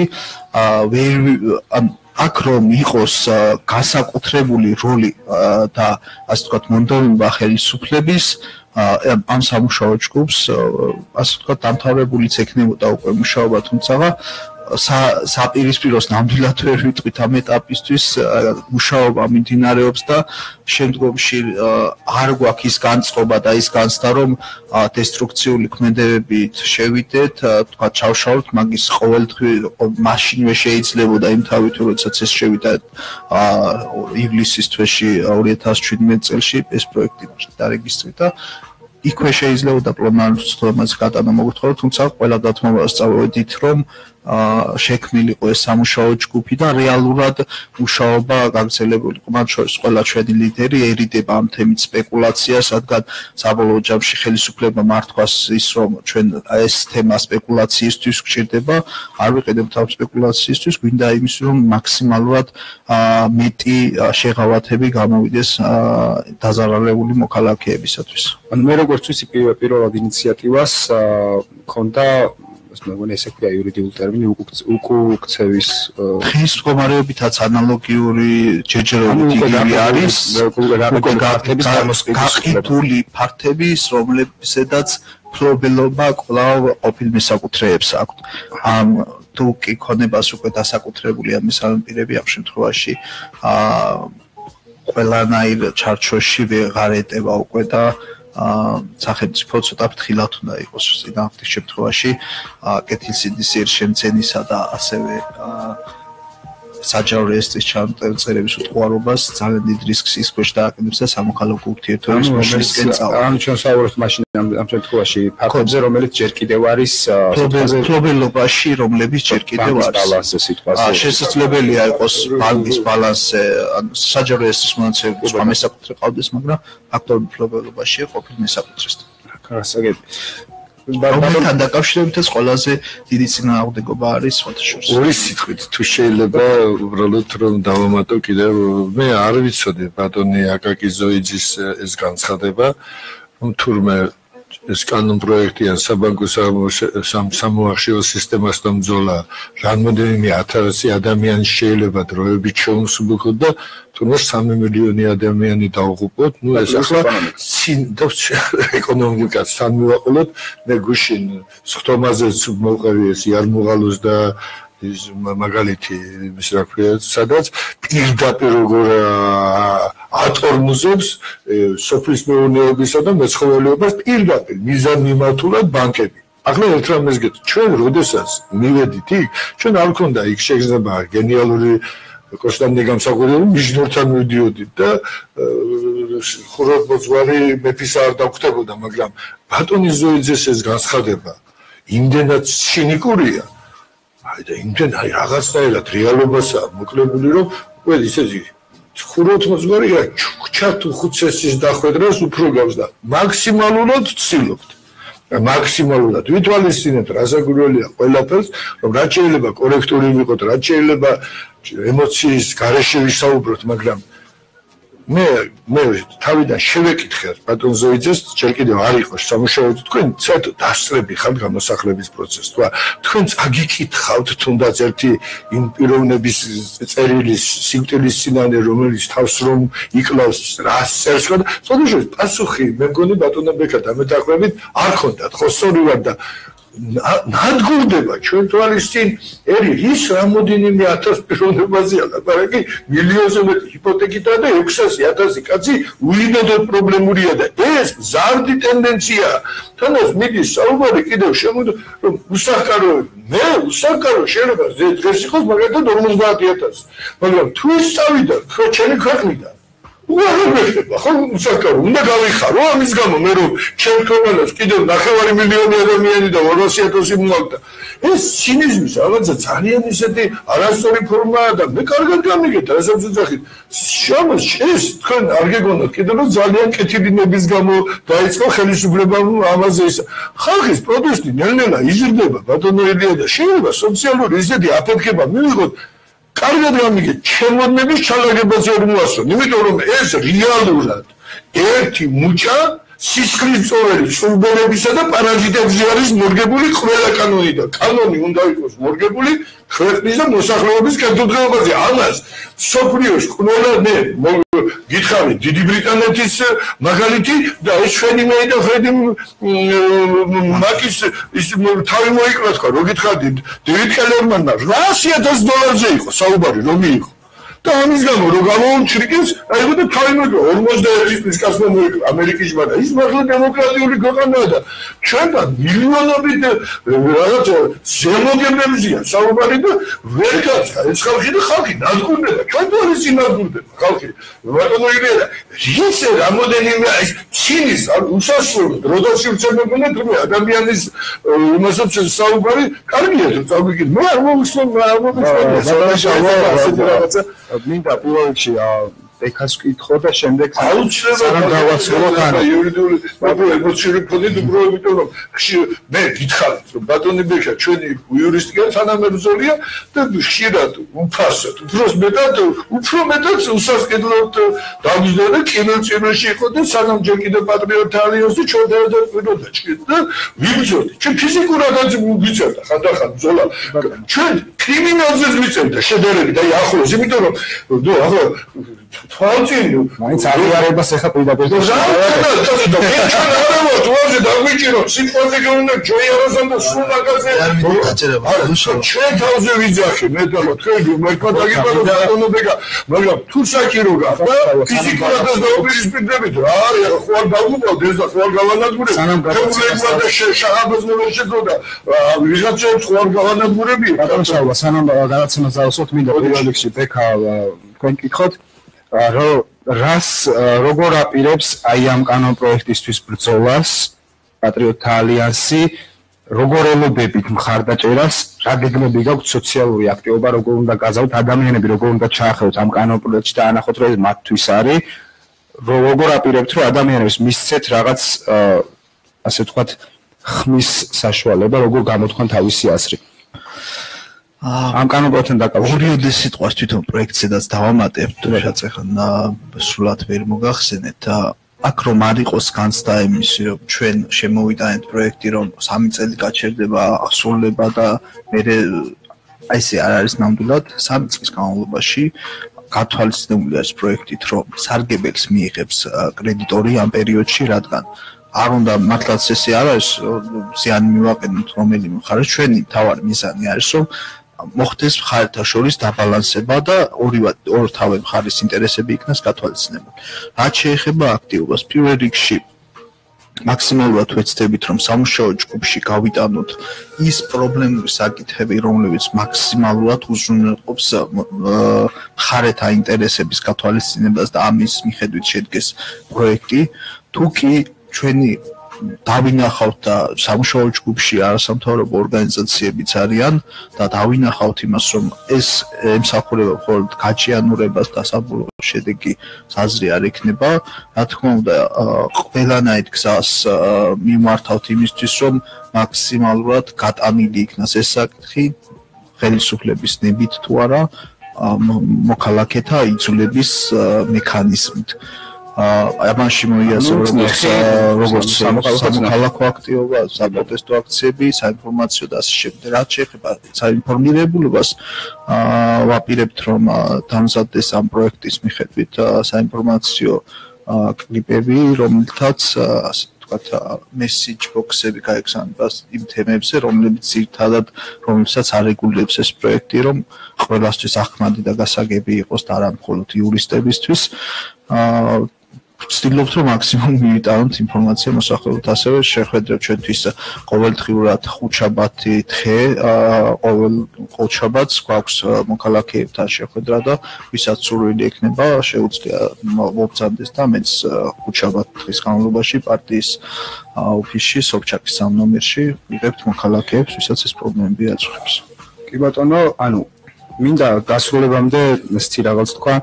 აქ რომ იყოს განსაკუთრებული როლი და ასე ვთქვათ მონდომება ხელისუფლების ამ სამუშაო ჯგუფს, ასე ვთქვათ, დამთავრებულიც ექნებოდა უკვე მუშაობა, თუმცა საპირისპიროს ნამდვილად ვერ ვიტყვით ამ ეტაპისთვის, მუშაობა მიმდინარეობს და შემდგომში არ გვაქვს ის განწყობა და ის განცდა, რომ დესტრუქციული ქმედებებით შევიდეთ, თქვა ჩავშალოთ, მაგის ყოველდღიურ მაშინვე შეიძლებოდა იმ თავით, როდესაც ეს შევიდა ივლისის თვეში ორი ათას შვიდმეტ წელში ეს პროექტი დარეგისტრირდა და იქვე შეიძლებოდა პლანურ ცდომას გატანა მოგთხოვოთ, თუმცა ყველა დათმობას წავედით, რომ შექმნილიყო ეს სამუშაო ჯგუფი და რეალურად მუშაობა გაგრძელებული იყო. მათ შორის ყველა ჩვენი ლიდერი ერიდება ამ თემით სპეკულაციას, რადგან საბოლოო ჯამში ხელისუფლება მართვას ის, რომ ჩვენ ეს თემა სპეკულაციისთვის გჭირდება, არ ვიყენებთ ამ სპეკულაციისთვის, გვინდა იმის, რომ მაქსიმალურად მეტი შეღავათები გამოვიდეს დაზარალებული მოქალაქეებისათვის. ანუ მე როგორც ვიცი, პირველად ინიციატივას ქონდა მეგონი ესე ქვია იურიდიული ტერმინი უკუქცევის დღის მდგომარეობითაც ანალოგიური ჯერჯერობით იგივე არის გაყიდული ფაქტების, რომლებსაც ფლობელობა კვლავ ყოფილ მესაკუთრეებს აქვთ. ამ თუ კი ქონებას უკვე დასაკუთრებული ამ მესამე ამ შემთხვევაში ყველანაირ ჩარჩოში ვეღარ ეტება უკვე და სახელმწიფო ცოტა ფრთხილად უნდა იყოს წინააღმდეგ შემთხვევაში კეთილსინდისიერ შემცენისა და ასევე საჯარო რეესტრის ჩამოწერების უტყუარობას ძალიან დიდ რისკს ის ქვეშ დააკიდებს და სამოქალაქო ურთიერთობების მოშლისკენ წავა. ამ ჩვენ საუბრობთ მაშინ ამ შემთხვევაში ფაქტებზე, რომელიც ჯერ კიდევ არის ფლობელობაში, რომლებიც ჯერ კიდევ არის ბალანსზე სიტყვაზე. შესაძლებელია იყოს ბანკის ბალანსზე, ან საჯარო რეესტრის მონაცემები სხვა მესაკუთრე ყავდეს, მაგრამ ფაქტობრივ ფლობელობაში ყოფილ მესაკუთრესთან. გასაგები. ბანკთან დაკავშირებითაც ყველაზე დიდი წინააღმდეგობა არის სხვათაშორის. ორი სიტყვით თუ შეიძლება უბრალოდ რომ დავამატო კიდევ მე არ ვიცოდი ბატონი აკაკი ზოიძის ეს განცხადება, რომ თურმე ეს კანონ პროექტი ან საბანკო სამოახშიო სისტემასთან ბრძოლა რამდენიმე ათასი ადამიანი შეიძლება დროებით შეუმსუბუქოთ და თუნდაც სამი მილიონი ადამიანი დაუღუპოთ, ну ეს ახლა ეკონომიკას თან მივაყოლოთ, მე გუშინ სხდომაზეც მოვყევი ეს იარმუღალოს და ის მაგალითი იმის რა ქვია, სადაც პირდაპირ როგორ ატორმუზებს სოფლის მეურნეობისა და მეცხოველეობას პირდაპირ მიზანმიმართულად ბანკები. ახლა ერთ რამეს გეტყვი, ჩვენ როდესაც მივედით იქ, ჩვენ არ გქონდა იქ შეიძლება გენიალური კოშტანე გამსაგვარებელი მიჯნურთან მივდიოდით და ხუროთმოძღვარი მეფის არ დაგვხდებოდა, მაგრამ ბატონი ზოიძეს ეს განცხადება იმდენად ცინიკურია, აი და იმდენ აი რაღაცნაირად რეალობასაა მოკლებული, რომ უკვე ისეთი ხუროთმოძღვარი ჩუქჩა თუ ხუცესის დახვედრას უფრო გავს და მაქსიმალურად ცდილობთ. მაქსიმალურად ვითვალისწინებთ რასაკვირველია ყველაფერს, რომ რაც შეიძლება კორექტული ვიყოთ, რაც შეიძლება ემოციის გარეშე ვისაუბროთ, მაგრამ მე მე თავიდან შევეკითხე ბატონ ზოიძეს, ჯერ კიდევ არ იყო სამუშაოზე, თქვენ ცოტა დასწრები ხართ გამოსახლების პროცესს, თქვა თქვენ აგიკითხავთ თუნდაც ერთი იმ პიროვნების წერილის სიკვდილის წინანე, რომელიც თავს რომ იკლავს რას წერს და სწორედ პასუხი მე მგონი ბატონო ბექა დამეთახვებით არ ქონდათ, ხო სწორი ვარ და ნადგურდება ჩვენ თვალისწინ ერი ის რამოდენიმე ათას პიროვნებაზეა ლაპარაკი მილიონზე მეტი ჰიპოთეკითაა და ექვსასი ათასი კაცი უიმედოდ პრობლემურია და ეს მზარდი ტენდენციაა. თანაც მიდის საუბარი კიდევ შემოდო რომ უსახკარო მე უსახკარო შეიძლება დღეს იყოს მაგალითად ორმოცდაათი ათასი, მაგრამ თუ ის წავიდა ჩვენი ქვეყნიდან უარებეხება ხო უსაკავო უნდა გავიხარო ამის გამო მე რომ ჩემ ქვეყანას კიდევ ნახევარი მილიონი ადამიანი და ორასი ათასი მოაქვს ეს ცინიზმის რაღაცა ძალიან ისეთი არასწორი ფორმაა და მე კარგად გამიგეთ რასაც უძახით შამას ეს თქვენ არ გეგონოთ კიდევ რომ ძალიან კეთილინების გამო დაიწყო ხელისუფლება ამაზე ის ხალხის პროტესტი ნელ-ნელა იზრდება ბატონო ელია და შეიძლება სოციალური ისეთი აფეთქება მივიღოთ კარგად გამიგეთ, ჩემოდნების ჩალაგებაზე არ მოასწროთ, იმიტომ რომ ეს რეალურად ერთი მუჭა სისხლის წოველი სულბერებისა და პარაზიტებზე არის მორგებული ყველა კანონი და კანონი უნდა იყოს მორგებული ქვეყნის და მოსახლეობის კეთილდღეობაზე. ამას სოფლიოს ყველა მე გითხარი დიდი ბრიტანეთის მაგალითი და ეს ჩვენი მე და ხედი მაკის ის თავი მოიკლა თქვა რო გითხარდი დევიდ კელერმანმა რვაასი ათასი დოლარზე იყო საუბარი რომ მიიღო და ამის გამო რომ გამოუჩრიკეს აი ხოდა თავი მოიკლა ორმოცდაერთი წლის კაცმა მოიკლა ამერიკის მარა ის მართლა დემოკრატიული ქვეყანაა და ჩვენთან მილიონობით რაღაცა ზემოგებებზია საუბარი და ვერ გაცხა ეს ხალხი და ხალხი ნადგურდება ჩვენ თუ არის ინადგურდება ხალხი ბატონო ილია ისე რამოდენიმე ის ცინის უსასრულოდ როდესაც უცებებოდნენ თუმცა ადამიანის იმასაც საუბარი კარგია თუ წავიგეთ მე არ მოვისმენ არ მოვისმენ რაღაცა მინდა პირველში ეკას ვკითხო და შემდეგ სანამ გავაცილოთ არა იურიდიული ბაბუ ემოციური ფონით უბრალოდ იმიტომ რომ მე გითხარით რომ ბატონი ბექა ჩვენი იურისტია თანამებრძოლია და ხშირად უფასოდ უბრალოდ მეტად უფრო მეტად უსასყიდლოდ დამიზდა და კინოწინოში იყო და სანამ ჯერ კიდევ პატრიოტ ალიანსი ჩვენთან ერთად ყიდოდა და ვიბრძოდი ჩვენ ფიზიკურადაც ვიბრძოდა ხანდახან ბრძოლა ჩვენ კრიმინალზე ვიწევდა შედარებით და ახლოს იმიტომ რომ ნუ ახლა თვალწინ მაინც აღიარებას ეხა პირდაპირ და რა და მე ჩვენ არ ვარ თვალზე დაგვიჭირო სიტყვაზე გეუნდა ჯოიაროსან და სულ მაგაზე ჩვენ თავზე ვიძახი მე და თქვენ მერკოთ დაგიბარო ბატონობეგა მაგრამ თუ საჭირო გახდა ფიზიკურადაც დაუპირისპირდებით რა არის ხო არ დავუყავთ ეს და ხო არ გავანადგურებ თემულება და შაღაბას ნომერ შეძოდა ვიღაცებს ხო არ გავანადგურები ბატონო შავა სანამ გადაცემას დავსვათ მინდა პირველ რიგში ბექა თქვენ გითხოთ რას როგორ აპირებს აი ამ კანონ პროექტისთვის ბრძოლას პატრიოტთა ალიანსი როგორ ელოდებით მხარდაჭერას რა გეგმები გაქვთ სოციალური აქტივობა როგორ უნდა გაზავთ ადამიანები როგორ უნდა ჩაახევთ ამ კანონ პროექტში და ანახოთ რომ ეს მათთვის არის როგორ აპირებთ რომ ადამიანებს მისცეთ რაღაც ასე ვთქვათ ხმის საშუალება როგორ გამოთქვან თავისი აზრი ამ კანონპროექტთან დაკავშირებით ორი სიტყვას თვითონ პროექტზედაც დავამატებთ რაც ახლა სრულად ვერ მოგახსენეთ აქ რომ არ იყოს განცდა იმის რომ ჩვენ შემოვიტანეთ პროექტი რომ სამი წელი გაჩერდება აღსრულება და მე აი ესე არ არის ნამდვილად სამი წლის განმავლობაში გათვალისწინებული არის პროექტით რომ სარგებელს მიიღებს კრედიტორი ამ პერიოდში რადგან არ უნდა მართლაც ესე არ არის ზიანი მივაყენოთ რომელიმე მხარეს ჩვენი თავარი მიზანი არის რომ მოხდეს მხარეთა შორის დაბალანსება და ორივე ორ თავე მხარის ინტერესები იქნას გათვალისწინებული. რაც შეეხება აქტივობას პირველ რიგში მაქსიმალურად ვეცდებით რომ სამუშაო ჯგუფში გავიტანოთ ის პრობლემური საკითხები რომლებიც მაქსიმალურად უზრუნველყოფს მხარეთა ინტერესების გათვალისწინებას და ამის მიხედვით შედგეს პროექტი თუ კი ჩვენი დავინახავთ და სამუშაო ჯგუფში არასამთავრობო ორგანიზაციებიც არიან და დავინახავთ იმას რომ ეს ემსახურება მხოლოდ გაჭიანურებას და საბოლოო შედეგი საზრი არ ექნება რა თქმა უნდა ყველანაირ გზას მიმართავთ იმისთვის რომ მაქსიმალურად გატანილი იქნას ეს საკითხი ხელისუფლების ნებით თუ არა მოქალაქეთა იძულების მექანიზმით ამაში მოიაზრო როგორც სამოქალაქო აქტივობა, საპროტესტო აქციები, საინფორმაციო და ასე შემდეგ. რაც შეეხება საინფორმირებულობას, ვაპირებთ რომ დამზადდეს ამ პროექტის მიხედვით საინფორმაციო კლიპები, რომელთაც ასე ვთქვათ, მესიჯ ბოქსები გაეგზავნებას იმ თემებზე, რომლებიც ძირითადად რომელსაც არეგულირებს ეს პროექტი, რომ ყველასთვის ახმადი და გასაგები იყოს და არა მხოლოდ იურისტებისთვის. ვცდილობთ რომ მაქსიმუმ მივიტანოთ ინფორმაცია მოსახლეობთ, ასევე შეხვედრებ ჩვენთვის ყოველდღიურად ხუთშაბათი დღე, ყოველ ყოველშაბათს გვაქვს მოქალაქეებთან შეხვედრა და ვისაც სურვილი ექნება, შეუძლია მობრძანდეს და მეც ხუთშაბათ დღის განმავლობაში პარტიის ოფისში, სოფჩაკის სამ ნომერში ვიღებთ მოქალაქეებს, ვისაც ეს პრობლემები აწუხებს. კი ბატონო, ანუ მინდა დასრულებამდე ისეთი რაღაც თქვა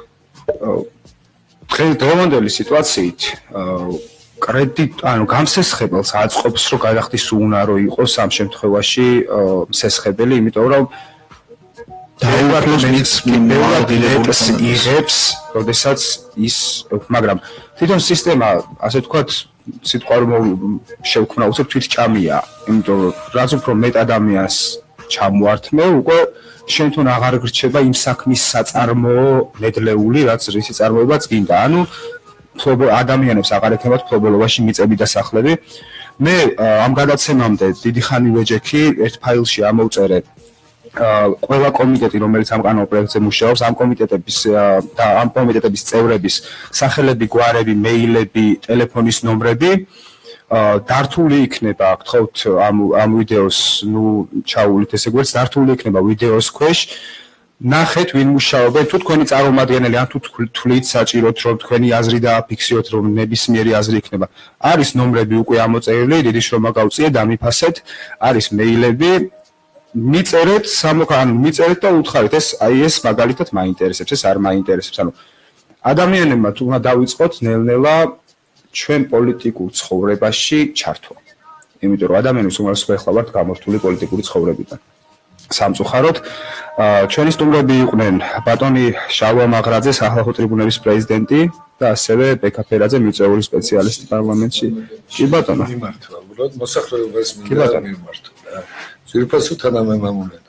დღევანდელი სიტუაციით კრედიტ, ანუ გამსესხებელს აწყობს, რომ გადახდის უუნარო იყოს ამ შემთხვევაში მსესხებელი, იმიტომ რომ დაუახლოს მის იღებს, როდესაც ის, მაგრამ თვითონ სისტემა, ასე ვთქვათ, სიტყვარულ შევქმნა უცებ თვითჭამია, იმიტომ რომ რაც უფრო მეტ ადამიანს ჩამოართმევ, უკვე შენ თვითონ აღარ გრჩება იმ საქმის საწარმოო ნედლეული, რაც რისი წარმოებაც გინდა. ანუ ადამიანებს აღარ ექნებათ მფლობელობაში მიწები და სახლები. მე ამ გადაცემამდე დიდი ხანი ვეჯექი, ერთ ფაილში ამოვწერე ყველა კომიტეტი, რომელიც ამ კანონ პროექტზე მუშაობს, ამ კომიტეტების და ამ კომიტეტების წევრების სახელები, გვარები, მეილები, ტელეფონის ნომრები. დართული იქნება, გთხოვთ ამ ამ ვიდეოს, ნუ ჩაუვლით ესე გვერდს, დართული იქნება ვიდეოს ქვეშ. ნახეთ ვინ მუშაობენ, თუ თქვენი წარმომადგენელი, ან თუ თვლით საჭიროთ, რომ თქვენი აზრი დააფიქსიროთ, რომ ნებისმიერი აზრი იქნება. არის ნომრები უკვე ამოწერილი, დიდი შრომა გავწიეთ, დამიფასეთ, არის მეილები. მიწერეთ, სამოქანო მიწერეთ და უთხარით, ეს აი ეს მაგალითად მაინტერესებს, ეს არ მაინტერესებს. ანუ ადამიანებმა თუ უნდა დავიწყოთ ნელ-ნელა ჩვენ პოლიტიკურ ცხოვრებაში ჩართვა. იმიტომ რომ ადამიანებს უმრავლესობა ახლა ვართ გამორთული პოლიტიკური ცხოვრებიდან. სამწუხაროდ, ჩვენი სტუმრები იყვნენ ბატონი შალვა მაღრაძე, სახალხო ტრიბუნების პრეზიდენტი და ასევე ბექა ფერაძე, მიწვეული სპეციალისტი პარლამენტში. კი ბატონო. მიმართვა, უბრალოდ მოსახლეობას მინდა მიმართვა. ძირფასო თანამემამულე.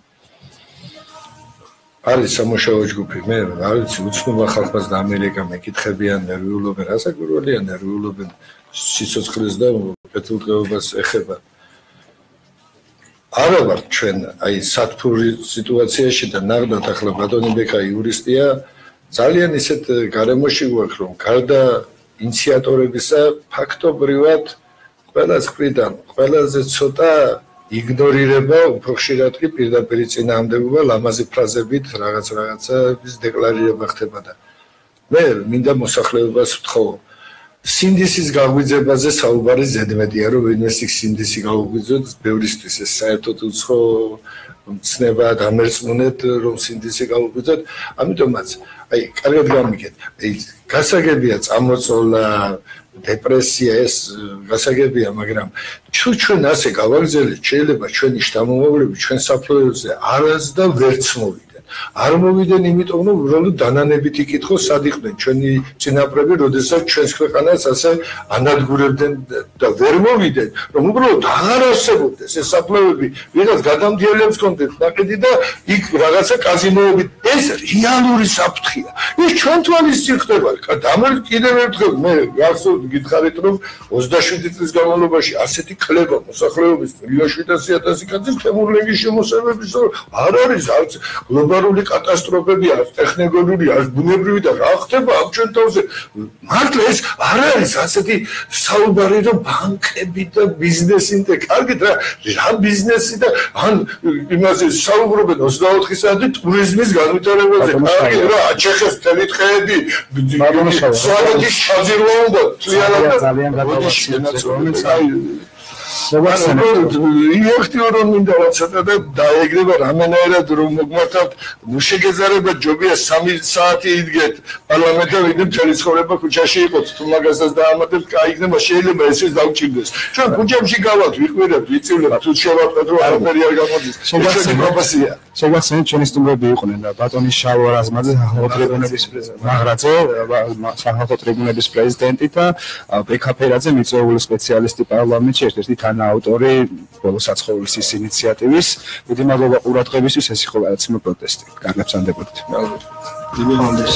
არის სამუშაო ჯგუფი, მე არის უცნობა ხალხს და ამერიკა მეკითხებიან, ნერვიულობენ, რასაკვირველია, ნერვიულობენ სიცოცხლეს და პეტროლტყეობას ეხება. არა ვარ ჩვენ აი სათფური სიტუაციაში და ნახდათ ახლა ბატონი ბექა იურისტია, ძალიან ისეთ გარემოში ვართ, რომ გარდა ინიციატორებისა ფაქტობრივად ყველა მხრიდან ყველაზე ცოტა იგნორირება, უფრო ხშირად კი პირდაპირ წინააღმდეგობა ლამაზი ფრაზებით რაღაც რაღაცების დეკლარირება ხდება და მე მინდა მოსახლეობას ვთხოვ, სინდისის გაგვიძებაზე საუბარი ზედმეტია, რომ ვინმეს იქ სინდისი გაუგვიძოთ, ბევრისთვის ეს საერთოდ უცხო მცნება დამერწმუნეთ, რომ სინდისი გაუგვიძოთ, ამიტომაც აი კარგად გამიგეთ, აი გასაგებია წამოწოლა დეპრესია ეს გასაგებია, მაგრამ თუ ჩვენ ასე გავაგზავნეთ, შეიძლება ჩვენი შთამომავლები ჩვენ საფლავებზე არაც და ვერც მოვიდნენ. არ მოვიდნენ, იმიტომ რომ უბრალოდ დანანებით იკითხოს, სად იყვნენ ჩვენი წინაპრები, როდესაც ჩვენს ქვეყანას ასე ანადგურებდნენ და ვერ მოვიდნენ, რომ უბრალოდ აღარ არსებობდეს ეს საფლავები, ვიღაც გადამდიელებს კონდეთ ნაკედი და იქ რაღაცა კაზინოები, ეს რეალური საფრთხეა. ეს ჩვენ თვალისწინ ხდება. დამერ კიდევ ერთხელ მე გახსოვთ გითხარით, რომ ოცდაშვიდი წლის განმავლობაში ასეთი კლება მოსახლეობის მილიონ შვიდასი ათასი კაცის თემურლენგის შემოსევების არ არის არც გლობალური კატასტროფები, არც ტექნოლოგიური, არც ბუნებრივი და რა ხდება ამ ჩვენ თავზე. მართლა ეს არ არის ასეთი საუბარი, რომ ბანკები და ბიზნესი და კარგით რა რა ბიზნესი და ან იმაზე საუბრობენ ოცდაოთხი საათი ტურიზმის განვითარებაზე. კარგი რა აჩეხეს მთელი დღეები, სვანეთის ჩაძირვა უნდა ძალიან გადავაცილეთ, რომელიც აი იერთიო რომ მინდა ვაცოტა და დაეგრება რამენაერად რომ მოგმართავთ, ნუ შეგეზარება ჯობია სამი საათი იდგეთ პარლამენტში, ვიდრე მთელი ცხოვრება ქუჩაში იყოთ, თუ მაგასაც დაამატებთ, გაიგნება, შეიძლება ესეც დაუჭირდეს. ჩვენ ქუჩებში გავალთ, ვიყვირებთ, ვიწილებთ, თუ შევაყვეთ, რომ არაფერი არ გამოდის. შეგახსენეთ, ჩვენი სტუმრები იყვნენ ბატონი შალვა რაზმაძე, სახალხო ტრიბუნების მაღრაძე, სახალხო ტრიბუნების პრეზიდენტი და ბექა ფერაძე, მიწვეული სპეციალისტი პარლამენტში, ერთ-ერთი თანაავტორი ბოლო საცხოვრისის ის ინიციატივის. დიდი მადლობა ყურადღებისთვის, ეს იყო გადაცემა პროტესტი. კარგად სანდებოდით. დიდი მადლობა.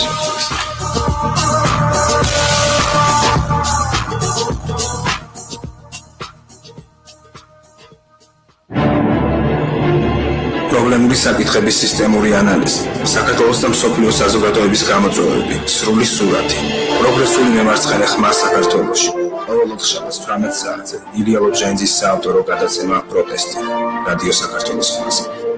პრობლემური საკითხების სისტემური ანალიზი, საქართველოს და მსოფლიოს საზოგადოების გამოწვევები, სრული სურათი, პროგრესული მემარცხენე ხმა საქართველოში. ოთხშაბათს თვრამეტ საათზე ილია ლობჟანიძის საავტორო გადაცემა პროტესტი რადიო საქართველოს ხმაზე.